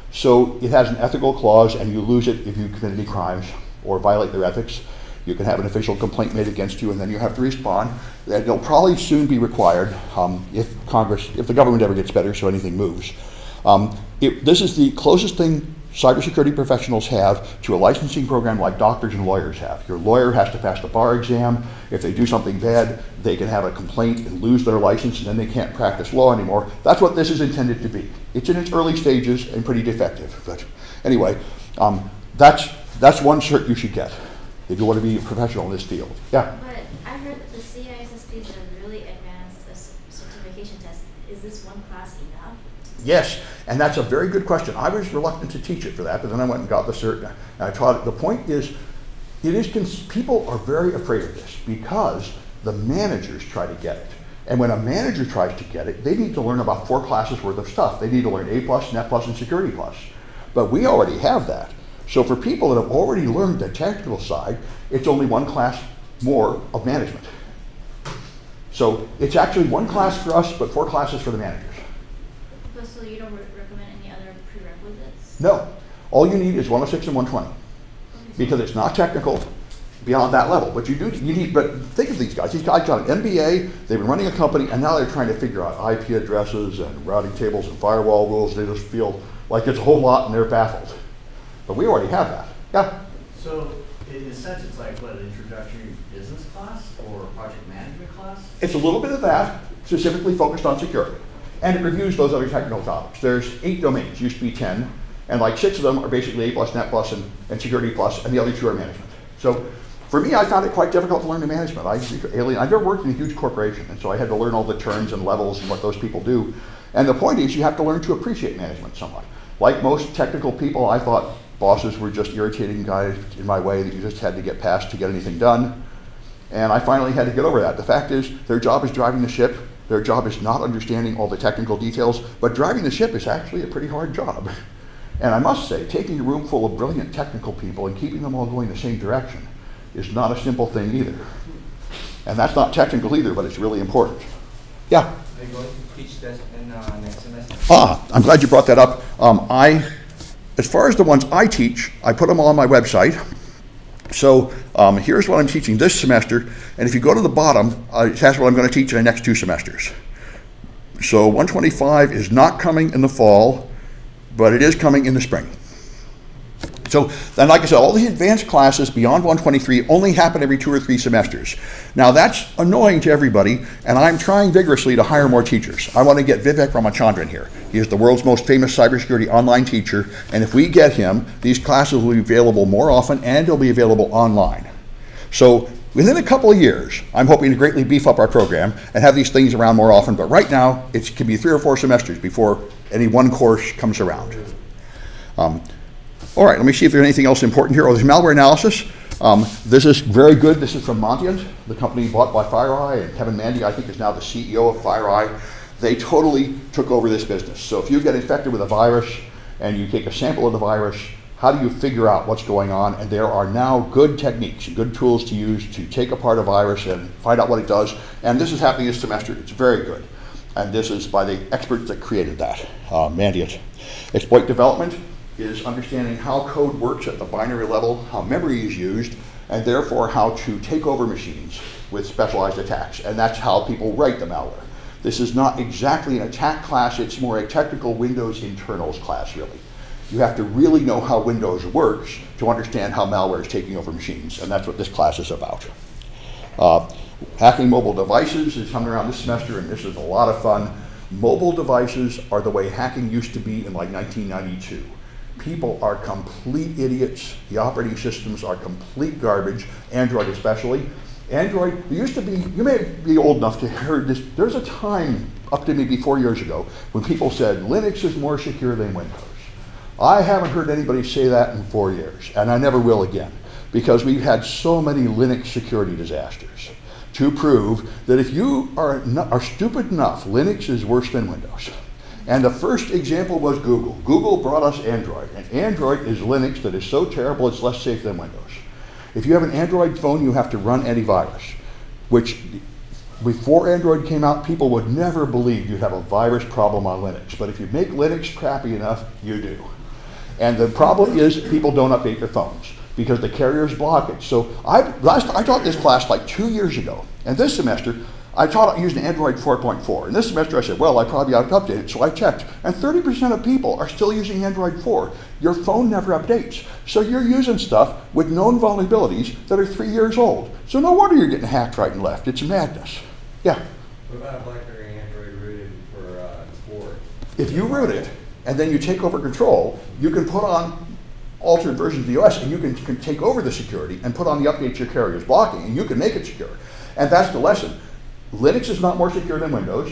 So it has an ethical clause, and you lose it if you commit any crimes or violate their ethics. You can have an official complaint made against you, and then you have to respond. They'll probably soon be required um, if Congress, if the government ever gets better, so anything moves. Um, it, this is the closest thing cybersecurity professionals have to a licensing program like doctors and lawyers have. Your lawyer has to pass the bar exam. If they do something bad, they can have a complaint and lose their license, and then they can't practice law anymore. That's what this is intended to be. It's in its early stages and pretty defective. But anyway, um, that's, that's one cert you should get if you want to be a professional in this field. Yeah? But I heard that the C I S S P is a really advanced uh, certification test. Is this one class enough? Yes, and that's a very good question. I was reluctant to teach it for that, but then I went and got the cert, and I taught it. The point is, it is people are very afraid of this because the managers try to get it. And when a manager tries to get it, they need to learn about four classes worth of stuff. They need to learn A plus, Net plus, and Security plus. But we already have that. So for people that have already learned the technical side, it's only one class more of management. So it's actually one class for us, but four classes for the managers. But so you don't re recommend any other prerequisites? No. All you need is one oh six and one twenty. Okay. Because it's not technical beyond that level. But you do you need, but think of these guys. These guys got an M B A, they've been running a company, and now they're trying to figure out I P addresses and routing tables and firewall rules. They just feel like it's a whole lot and they're baffled. But we already have that. Yeah? So in a sense, it's like what, an introductory business class or project management management class? It's a little bit of that, specifically focused on security. And it reviews those other technical topics. There's eight domains, used to be ten, and like six of them are basically A plus, Net plus, and, and Security plus, and the other two are management. So for me, I found it quite difficult to learn the management. I, alien, I've never worked in a huge corporation, and so I had to learn all the terms and levels and what those people do. And the point is, you have to learn to appreciate management somewhat. Like most technical people, I thought bosses were just irritating guys in my way that you just had to get past to get anything done. And I finally had to get over that. The fact is, their job is driving the ship. Their job is not understanding all the technical details, but driving the ship is actually a pretty hard job. And I must say, taking a room full of brilliant technical people and keeping them all going the same direction is not a simple thing either. And that's not technical either, but it's really important. Yeah? Are you going to teach this in uh, next semester? Ah, I'm glad you brought that up. Um, I, as far as the ones I teach, I put them all on my website. So um, here's what I'm teaching this semester, and if you go to the bottom, uh, that's what I'm going to teach in the next two semesters. So one twenty-five is not coming in the fall, but it is coming in the spring. So then, like I said, all the advanced classes beyond one twenty-three only happen every two or three semesters. Now that's annoying to everybody, and I'm trying vigorously to hire more teachers. I want to get Vivek Ramachandran here. He is the world's most famous cybersecurity online teacher, and if we get him, these classes will be available more often, and they'll be available online. So within a couple of years, I'm hoping to greatly beef up our program and have these things around more often, but right now, it can be three or four semesters before any one course comes around. Um, All right, let me see if there's anything else important here. Oh, there's malware analysis. Um, this is very good. This is from Montiant, the company bought by FireEye, and Kevin Mandy, I think, is now the C E O of FireEye. They totally took over this business. So if you get infected with a virus and you take a sample of the virus, how do you figure out what's going on? And there are now good techniques and good tools to use to take apart a virus and find out what it does. And this is happening this semester. It's very good. And this is by the experts that created that, uh, Mandiant. Exploit development is understanding how code works at the binary level, how memory is used, and therefore how to take over machines with specialized attacks. And that's how people write the malware. This is not exactly an attack class, it's more a technical Windows internals class, really. You have to really know how Windows works to understand how malware is taking over machines, and that's what this class is about. Uh, hacking mobile devices is coming around this semester, and this is a lot of fun. Mobile devices are the way hacking used to be in like nineteen ninety-two. People are complete idiots. The operating systems are complete garbage, Android especially. Android, there used to be, you may be old enough to hear this, there's a time up to maybe four years ago when people said Linux is more secure than Windows. I haven't heard anybody say that in four years, and I never will again, because we've had so many Linux security disasters to prove that if you are, not, are stupid enough, Linux is worse than Windows. And the first example was Google. Google brought us Android, and Android is Linux that is so terrible it's less safe than Windows. If you have an Android phone, you have to run antivirus, which before Android came out, people would never believe you'd have a virus problem on Linux. But if you make Linux crappy enough, you do. And the problem is people don't update their phones because the carriers block it. So I, last, I taught this class like two years ago, and this semester, I taught using Android four point four. And this semester I said, well, I probably ought to update it. So I checked. And thirty percent of people are still using Android four. Your phone never updates. So you're using stuff with known vulnerabilities that are three years old. So no wonder you're getting hacked right and left. It's madness. Yeah? What about a BlackBerry Android rooted for uh, Explorer? If you root it, and then you take over control, you can put on altered versions of the O S, and you can, can take over the security and put on the updates your carrier is blocking, and you can make it secure. And that's the lesson. Linux is not more secure than Windows.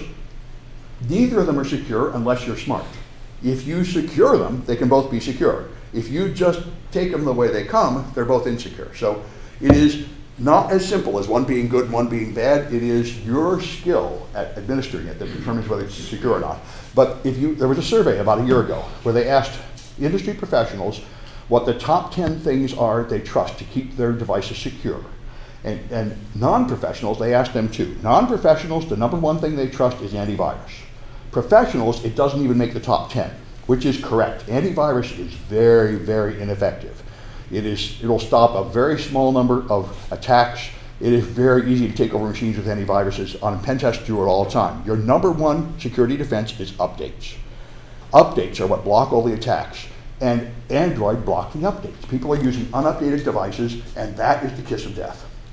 Neither of them are secure unless you're smart. If you secure them, they can both be secure. If you just take them the way they come, they're both insecure. So it is not as simple as one being good and one being bad. It is your skill at administering it that determines whether it's secure or not. But if you, there was a survey about a year ago where they asked industry professionals what the top ten things are they trust to keep their devices secure. And, and non-professionals, they asked them too. Non-professionals, the number one thing they trust is antivirus. Professionals, it doesn't even make the top ten, which is correct. Antivirus is very, very ineffective. It is, it'll stop a very small number of attacks. It is very easy to take over machines with antiviruses. On pen tests, do it all the time. Your number one security defense is updates. Updates are what block all the attacks. And Android blocked the updates. People are using unupdated devices, and that is the kiss of death.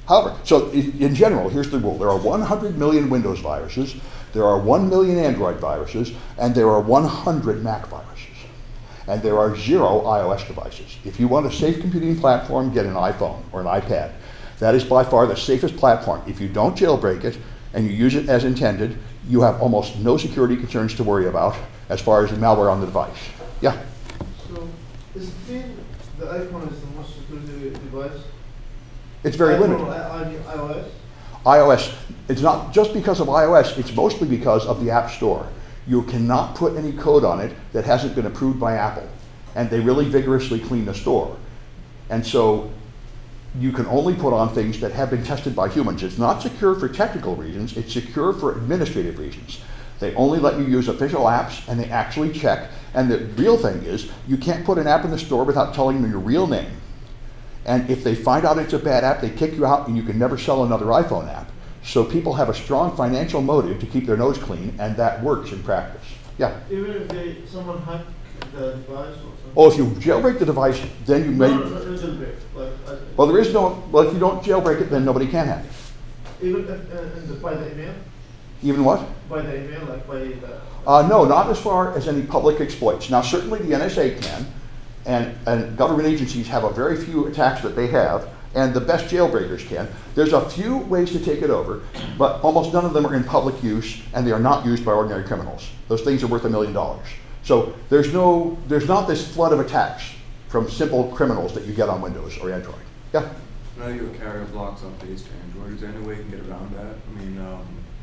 However, so in, in general, here's the rule. There are one hundred million Windows viruses, there are one million Android viruses, and there are one hundred Mac viruses. And there are zero iOS devices. If you want a safe computing platform, get an iPhone or an iPad. That is by far the safest platform. If you don't jailbreak it and you use it as intended, you have almost no security concerns to worry about as far as the malware on the device. Yeah? So, is it thin, the iPhone is the most secure device? It's very iPhone limited. or iOS? iOS, it's not just because of iOS, it's mostly because of the App Store. You cannot put any code on it that hasn't been approved by Apple. And they really vigorously clean the store. And so you can only put on things that have been tested by humans. It's not secure for technical reasons, it's secure for administrative reasons. They only let you use official apps and they actually check. And the real thing is, you can't put an app in the store without telling them your real name. And if they find out it's a bad app, they kick you out and you can never sell another iPhone app. So people have a strong financial motive to keep their nose clean, and that works in practice. Yeah? Even if they, someone hack the device or something? Oh, if you jailbreak the device, then you may... No, no, no, jailbreak. Like, I, well, there is no... Well, if you don't jailbreak it, then nobody can hack it. even if, uh, in the, by the email? Even what? By the email, like by the... Uh, no, not as far as any public exploits. Now, certainly the N S A can, and, and government agencies have a very few attacks that they have, and the best jailbreakers can. There's a few ways to take it over, but almost none of them are in public use, and they are not used by ordinary criminals. Those things are worth a million dollars. So there's no, there's not this flood of attacks from simple criminals that you get on Windows or Android. Yeah? Now you have carrier blocks updates to Android. Is there any way you can get around that? I mean, um,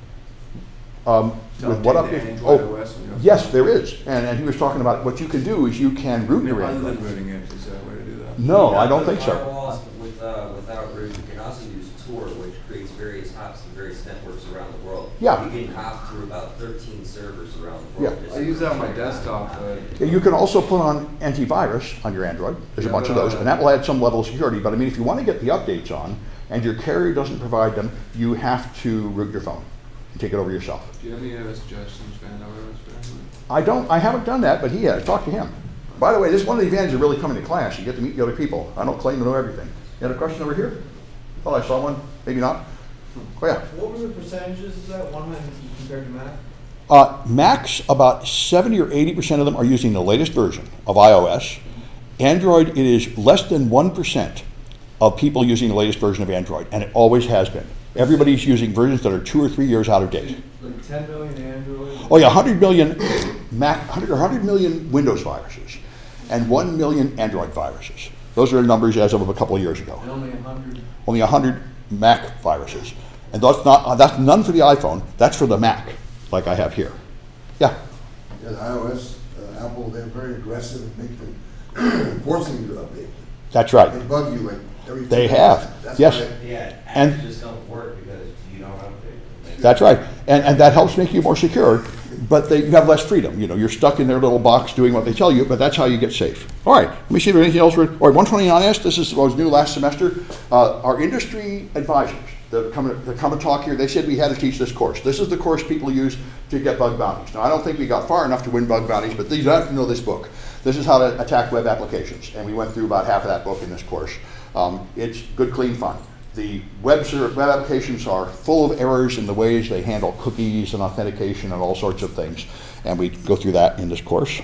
Um, to with what update the update? Android Oh, O S, you know, yes, there is. And, and he was talking about what you can do is you can root your other Android. than rooting it, is there a way to do that? No, Yeah, I don't with think so. Firewalls with, uh, without root, you can also use Tor, which creates various hops and various networks around the world. Yeah. You can hop through about thirteen servers around the Yeah. world. just I use that on my to- desktop, but Yeah, you can also put on antivirus on your Android. There's a Yeah, bunch of but, those, uh, and that will add some level of security. But I mean, if you want to get the updates on, and your carrier doesn't provide them, you have to root your phone and take it over yourself. do you have any uh, suggestions for antivirus for Android? I don't, I haven't done that, but he has. Talk to him. By the way, this is one of the advantages of really coming to class. You get to meet the other people. I don't claim to know everything. You had a question over here? Thought I saw one. Maybe not. Oh yeah. What were the percentages of that, one compared to Mac? Uh, Macs, about seventy or eighty percent of them are using the latest version of iOS. Android, it is less than one percent of people using the latest version of Android, and it always has been. Everybody's using versions that are two or three years out of date. Like ten million Android? Oh yeah, one hundred million Mac, one hundred, one hundred million Windows viruses, and one million Android viruses. Those are the numbers as of a couple of years ago. And only a hundred? Only one hundred Mac viruses. And that's not, uh, that's none for the iPhone, that's for the Mac, like I have here. Yeah? Yeah, the iOS, uh, Apple, they're very aggressive in making, forcing you to update. That's right. They bug you like every. They few have, minutes. That's yes. why- Yeah, And- apps just don't work because you don't update them. That's right. And, and that helps make you more secure, but they, you have less freedom. You know, you're stuck in their little box doing what they tell you, but that's how you get safe. All right, let me see if there's anything else. We're, all right, one twenty-nine S, this is what was new last semester. Uh, our industry advisors that come, that come and talk here, they said we had to teach this course. This is the course people use to get bug bounties. Now, I don't think we got far enough to win bug bounties, but you have to know this book. This is how to attack web applications, and we went through about half of that book in this course. Um, it's good, clean fun. The web, web applications are full of errors in the ways they handle cookies and authentication and all sorts of things, and we go through that in this course.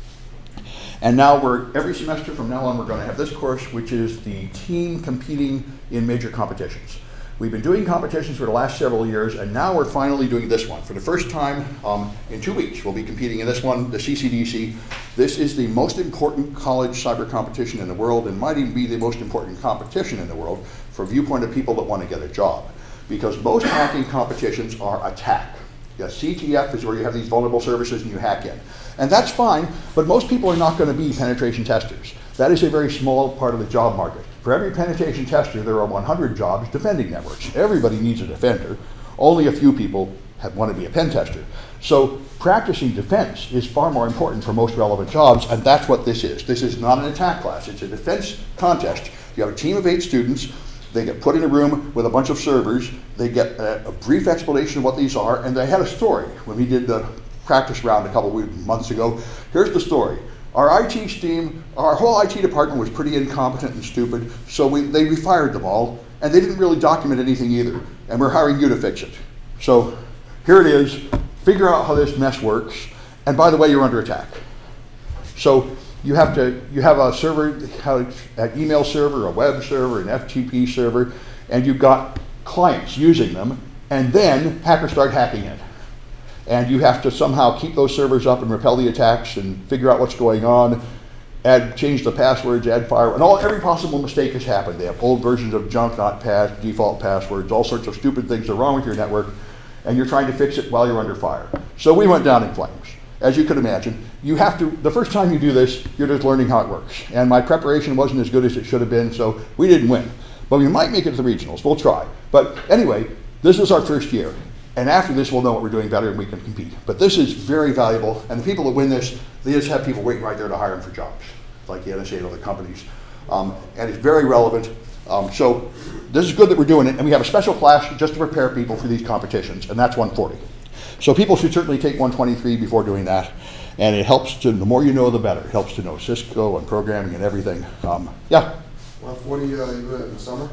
And now we're, every semester from now on, we're going to have this course, which is the team competing in major competitions. We've been doing competitions for the last several years, and now we're finally doing this one. For the first time um, in two weeks, we'll be competing in this one, the C C D C. This is the most important college cyber competition in the world, and might even be the most important competition in the world from the viewpoint of people that want to get a job. Because most hacking competitions are attack. Yeah, C T F is where you have these vulnerable services and you hack in. And that's fine, but most people are not going to be penetration testers. That is a very small part of the job market. For every penetration tester, there are one hundred jobs defending networks. Everybody needs a defender. Only a few people have, want to be a pen tester. So practicing defense is far more important for most relevant jobs, and that's what this is. This is not an attack class. It's a defense contest. You have a team of eight students. They get put in a room with a bunch of servers. They get a, a brief explanation of what these are, and they had a story when we did the practice round a couple of months ago. Here's the story. Our I T team, our whole I T department was pretty incompetent and stupid, so we, they, we fired them all, and they didn't really document anything either, and we're hiring you to fix it. So here it is, figure out how this mess works, and by the way, you're under attack. So you have to, you have a server, an email server, a web server, an F T P server, and you've got clients using them, and then hackers start hacking it. And you have to somehow keep those servers up and repel the attacks and figure out what's going on, add, change the passwords, add fire, and all, every possible mistake has happened. They have old versions of junk, not pass, default passwords, all sorts of stupid things are wrong with your network, and you're trying to fix it while you're under fire. So we went down in flames. As you could imagine, you have to, the first time you do this, you're just learning how it works. And my preparation wasn't as good as it should have been, so we didn't win. But we might make it to the regionals, we'll try. But anyway, this is our first year. And after this, we'll know what we're doing better and we can compete. But this is very valuable, and the people that win this, they just have people waiting right there to hire them for jobs, like the N S A and other companies. Um, and it's very relevant. Um, so this is good that we're doing it, and we have a special class just to prepare people for these competitions, and that's one forty. So people should certainly take one twenty-three before doing that, and it helps to, the more you know, the better. It helps to know Cisco and programming and everything. Um, yeah? one forty, uh, you do it in the summer?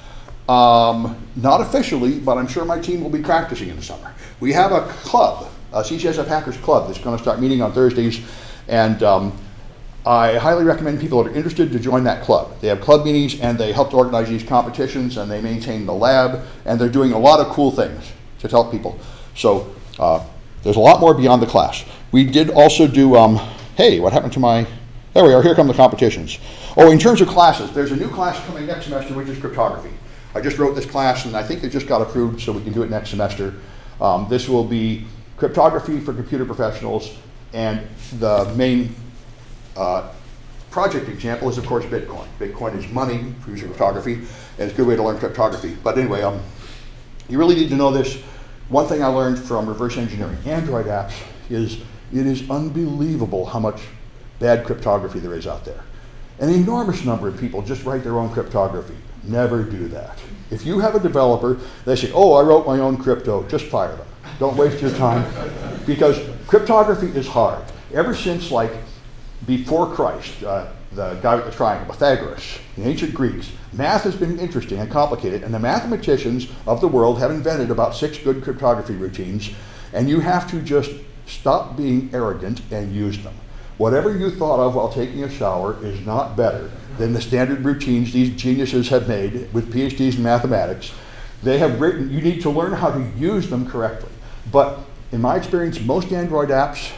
Um, not officially, but I'm sure my team will be practicing in the summer. We have a club, a C C S F Hackers Club, that's going to start meeting on Thursdays, and um, I highly recommend people that are interested to join that club. They have club meetings, and they help to organize these competitions, and they maintain the lab, and they're doing a lot of cool things to help people. So uh, there's a lot more beyond the class. We did also do, um, hey, what happened to my, there we are, here come the competitions. Oh, in terms of classes, there's a new class coming next semester, which is cryptography. I just wrote this class, and I think it just got approved, so we can do it next semester. Um, this will be cryptography for computer professionals, and the main uh, project example is, of course, Bitcoin. Bitcoin is money for using cryptography, and it's a good way to learn cryptography. But anyway, um, you really need to know this. One thing I learned from reverse engineering Android apps is it is unbelievable how much bad cryptography there is out there. An enormous number of people just write their own cryptography. Never do that. If you have a developer, they say, oh, I wrote my own crypto, just fire them. Don't waste your time, because cryptography is hard. Ever since, like, before Christ, uh, the guy with the triangle, Pythagoras, the ancient Greeks, math has been interesting and complicated, and the mathematicians of the world have invented about six good cryptography routines, and you have to just stop being arrogant and use them. Whatever you thought of while taking a shower is not better than the standard routines these geniuses have made with P H Ds in mathematics. They have written, you need to learn how to use them correctly. But in my experience, most Android apps,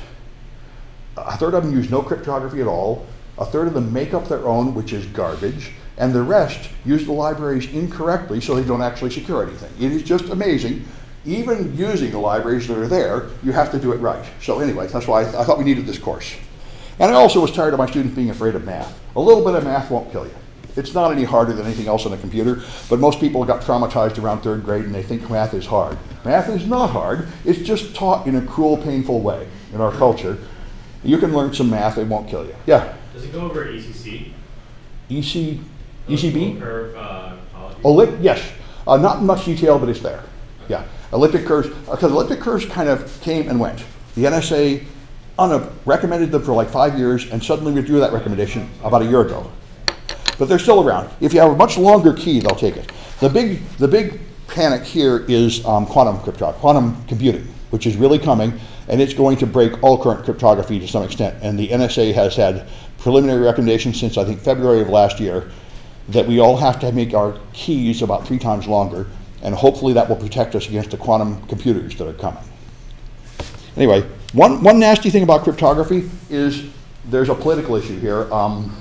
a third of them use no cryptography at all, a third of them make up their own, which is garbage, and the rest use the libraries incorrectly so they don't actually secure anything. It is just amazing. Even using the libraries that are there, you have to do it right. So anyway, that's why I, th I thought we needed this course. And I also was tired of my students being afraid of math. A little bit of math won't kill you. It's not any harder than anything else on a computer, but most people got traumatized around third grade and they think math is hard. Math is not hard, it's just taught in a cruel, painful way in our culture. You can learn some math, it won't kill you. Yeah? Does it go over E C C? E C, E C B? Curve, uh, Ellip yes, uh, not in much detail, but it's there. Yeah, elliptic curves, because uh, elliptic curves kind of came and went. The N S A on recommended them for like five years and suddenly withdrew that recommendation about a year ago. But they're still around. If you have a much longer key, they'll take it. The big, the big panic here is um, quantum cryptography, quantum computing, which is really coming, and it's going to break all current cryptography to some extent. And the N S A has had preliminary recommendations since I think February of last year that we all have to make our keys about three times longer, and hopefully that will protect us against the quantum computers that are coming. Anyway, one, one nasty thing about cryptography is there's a political issue here. Um,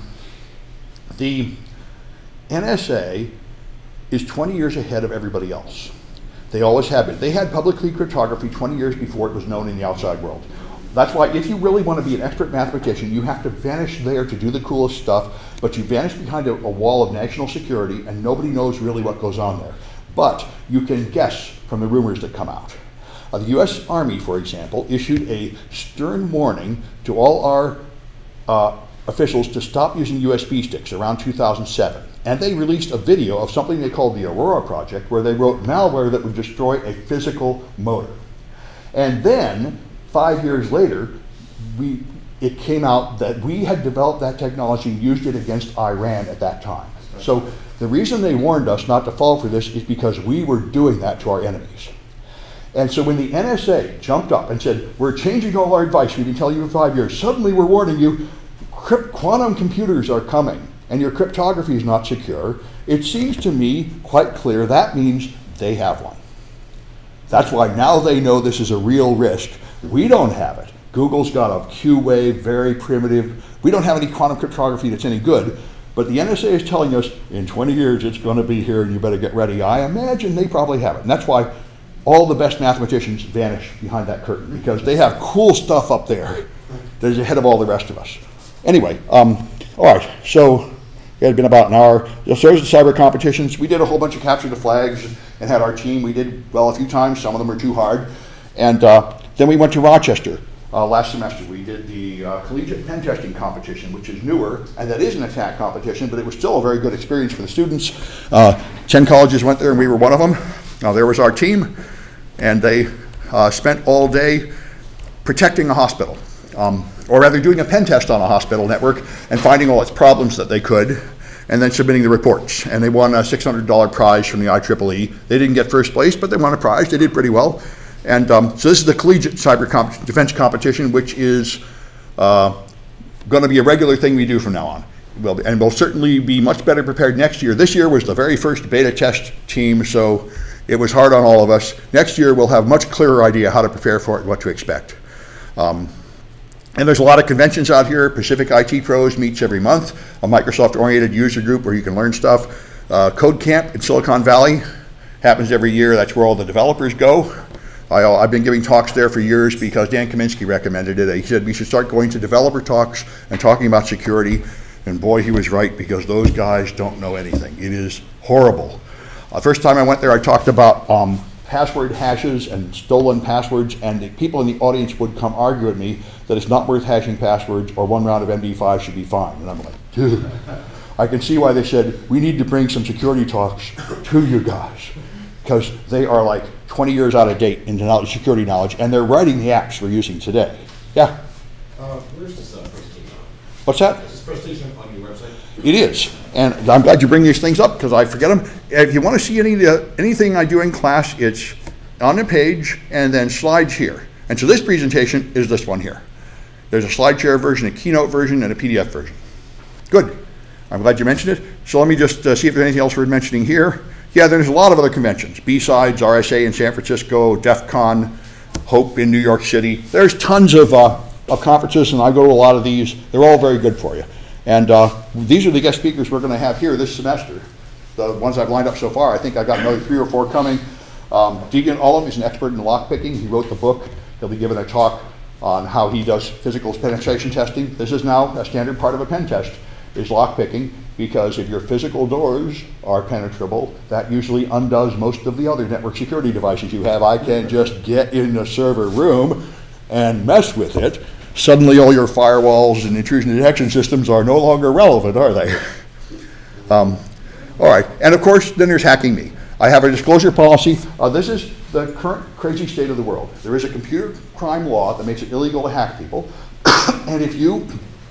the N S A is twenty years ahead of everybody else. They always have been. They had public key cryptography twenty years before it was known in the outside world. That's why if you really want to be an expert mathematician, you have to vanish there to do the coolest stuff, but you vanish behind a, a wall of national security and nobody knows really what goes on there. But you can guess from the rumors that come out. Uh, the U S Army, for example, issued a stern warning to all our uh, officials to stop using U S B sticks around two thousand seven. And they released a video of something they called the Aurora Project, where they wrote malware that would destroy a physical motor. And then, five years later, we, it came out that we had developed that technology and used it against Iran at that time. So The reason they warned us not to fall for this is because we were doing that to our enemies. And so when the N S A jumped up and said, we're changing all our advice, we've been telling you for five years, suddenly we're warning you, crypt quantum computers are coming and your cryptography is not secure, it seems to me quite clear that means they have one. That's why now they know this is a real risk. We don't have it. Google's got a Q-wave, very primitive. We don't have any quantum cryptography that's any good, but the N S A is telling us in twenty years it's going to be here and you better get ready. I imagine they probably have it. And that's why all the best mathematicians vanish behind that curtain, because they have cool stuff up there that is ahead of all the rest of us. Anyway, um, all right, so it had been about an hour. So those are the cyber competitions. We did a whole bunch of capture the flags and had our team. We did well a few times. Some of them were too hard. And uh, then we went to Rochester uh, last semester. We did the uh, collegiate pen testing competition, which is newer, and that is an attack competition, but it was still a very good experience for the students. Uh, ten colleges went there, and we were one of them. Now, there was our team, and they uh, spent all day protecting a hospital, um, or rather doing a pen test on a hospital network and finding all its problems that they could, and then submitting the reports. And they won a six hundred dollar prize from the I triple E. They didn't get first place, but they won a prize. They did pretty well. And um, so this is the collegiate cyber comp defense competition, which is uh, going to be a regular thing we do from now on. We'll be, and we'll certainly be much better prepared next year. This year was the very first beta test team, so it was hard on all of us. Next year, we'll have much clearer idea how to prepare for it and what to expect. Um, and there's a lot of conventions out here. Pacific I T Pros meets every month, a Microsoft-oriented user group where you can learn stuff. Uh, Code Camp in Silicon Valley happens every year. That's where all the developers go. I, I've been giving talks there for years because Dan Kaminsky recommended it. He said we should start going to developer talks and talking about security. And boy, he was right, because those guys don't know anything. It is horrible. The uh, first time I went there, I talked about um, password hashes and stolen passwords, and the people in the audience would come argue with me that it's not worth hashing passwords, or one round of M D five should be fine. And I'm like, dude, I can see why they said we need to bring some security talks to you guys, because they are like twenty years out of date in knowledge, security knowledge, and they're writing the apps we're using today. Yeah? Uh, where's this uh, presentation? What's that? Is this presentation on your website? It is, and I'm glad you bring these things up because I forget them. If you want to see any uh, anything I do in class, it's on the page and then slides here. And so this presentation is this one here. There's a SlideShare version, a Keynote version, and a P D F version. Good. I'm glad you mentioned it. So let me just uh, see if there's anything else worth mentioning here. Yeah, there's a lot of other conventions. B-Sides, R S A in San Francisco, DEF CON, HOPE in New York City. There's tons of, uh, of conferences, and I go to a lot of these. They're all very good for you. And uh, these are the guest speakers we're going to have here this semester. The ones I've lined up so far, I think I've got another three or four coming. Um, Deegan Ullum is an expert in lockpicking. He wrote the book. He'll be giving a talk on how he does physical penetration testing. This is now a standard part of a pen test, is lockpicking, because if your physical doors are penetrable, that usually undoes most of the other network security devices you have. I can just get in the server room and mess with it. Suddenly all your firewalls and intrusion detection systems are no longer relevant, are they? Um, all right, and of course, then there's hacking me. I have a disclosure policy. Uh, this is the current crazy state of the world. There is a computer crime law that makes it illegal to hack people. And if you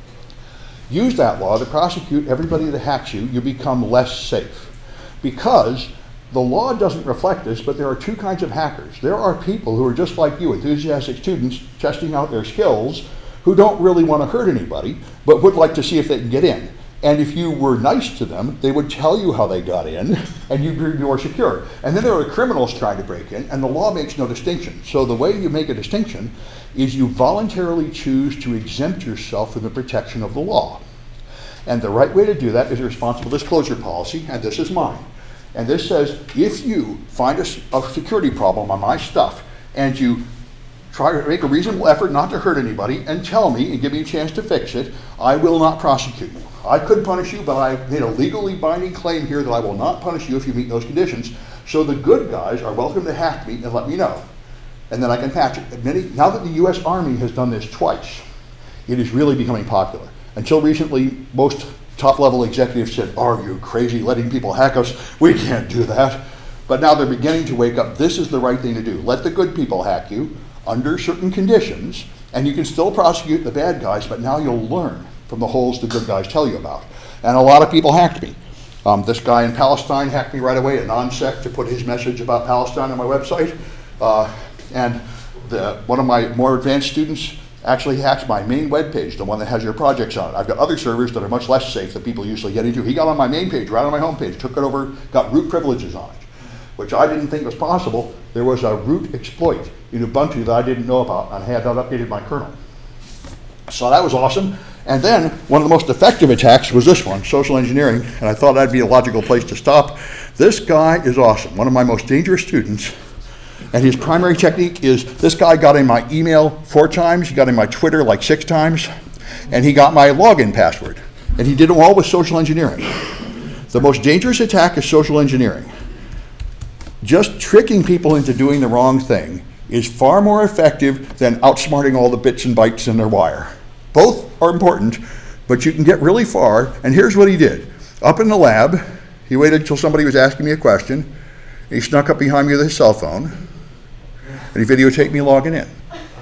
use that law to prosecute everybody that hacks you, you become less safe. Because the law doesn't reflect this, but there are two kinds of hackers. There are people who are just like you, enthusiastic students testing out their skills, who don't really want to hurt anybody, but would like to see if they can get in. And if you were nice to them, they would tell you how they got in, and you'd be more secure. And then there are criminals trying to break in, and the law makes no distinction. So the way you make a distinction is you voluntarily choose to exempt yourself from the protection of the law. And the right way to do that is a responsible disclosure policy, and this is mine. And this says, if you find a, a security problem on my stuff, and you try to make a reasonable effort not to hurt anybody, and tell me and give me a chance to fix it, I will not prosecute you. I could punish you, but I've made a legally binding claim here that I will not punish you if you meet those conditions. So the good guys are welcome to hack me and let me know. And then I can patch it. Many, now that the U S Army has done this twice, it is really becoming popular. Until recently, most top-level executives said, are you crazy letting people hack us? We can't do that. But now they're beginning to wake up. This is the right thing to do. Let the good people hack you under certain conditions, and you can still prosecute the bad guys, but now you'll learn from the holes the good guys tell you about. And a lot of people hacked me. Um, this guy in Palestine hacked me right away at non-sec to put his message about Palestine on my website. Uh, and the, one of my more advanced students actually hacked my main web page, the one that has your projects on it. I've got other servers that are much less safe that people usually get into. He got on my main page, right on my home page, took it over, got root privileges on it, which I didn't think was possible. There was a root exploit in Ubuntu that I didn't know about, and I had not updated my kernel. So that was awesome. And then one of the most effective attacks was this one, social engineering, and I thought that'd be a logical place to stop. This guy is awesome, one of my most dangerous students. And his primary technique is, this guy got in my email four times, he got in my Twitter like six times, and he got my login password. And he did it all with social engineering. The most dangerous attack is social engineering. Just tricking people into doing the wrong thing is far more effective than outsmarting all the bits and bytes in their wire. Both are important, but you can get really far, and here's what he did. Up in the lab, he waited until somebody was asking me a question, and he snuck up behind me with his cell phone, and he videotaped me logging in.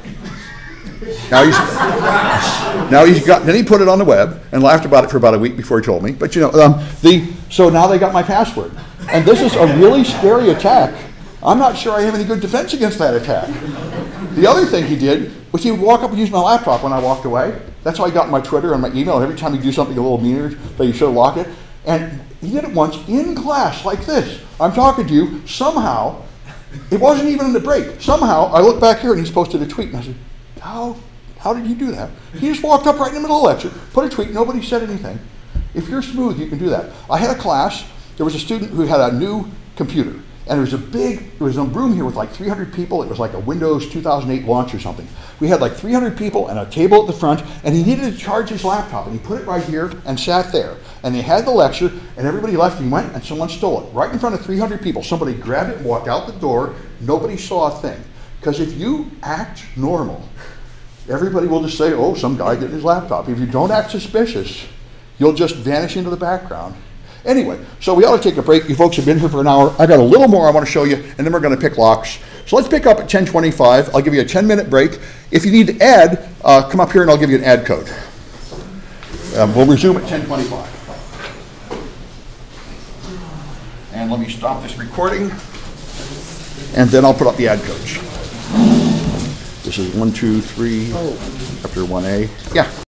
Now he's, now he's got, then he put it on the web and laughed about it for about a week before he told me. But you know, um, the, so now they got my password. And this is a really scary attack. I'm not sure I have any good defense against that attack. The other thing he did was he would walk up and use my laptop when I walked away. That's how I got my Twitter and my email. And every time he'd do something a little meaner, but you should lock it. And he did it once in class like this. I'm talking to you, somehow, it wasn't even in the break. Somehow, I look back here and he's posted a tweet, and I said, how, how did you do that? He just walked up right in the middle of the lecture, put a tweet, nobody said anything. If you're smooth, you can do that. I had a class, there was a student who had a new computer, and there was a big, there was a room here with like three hundred people. It was like a Windows two thousand eight launch or something. We had like three hundred people and a table at the front, and he needed to charge his laptop, and he put it right here and sat there. And they had the lecture, and everybody left and went, and someone stole it. Right in front of three hundred people. Somebody grabbed it and walked out the door. Nobody saw a thing. Because if you act normal, everybody will just say, oh, some guy getting his laptop. If you don't act suspicious, you'll just vanish into the background. Anyway, so we ought to take a break. You folks have been here for an hour. I got a little more I want to show you, and then we're going to pick locks. So let's pick up at ten twenty-five. I'll give you a ten minute break. If you need to add, uh, come up here and I'll give you an add code. Um, we'll resume at ten twenty-five. And let me stop this recording, and then I'll put up the add codes. This is one, two, three, chapter one A. Yeah.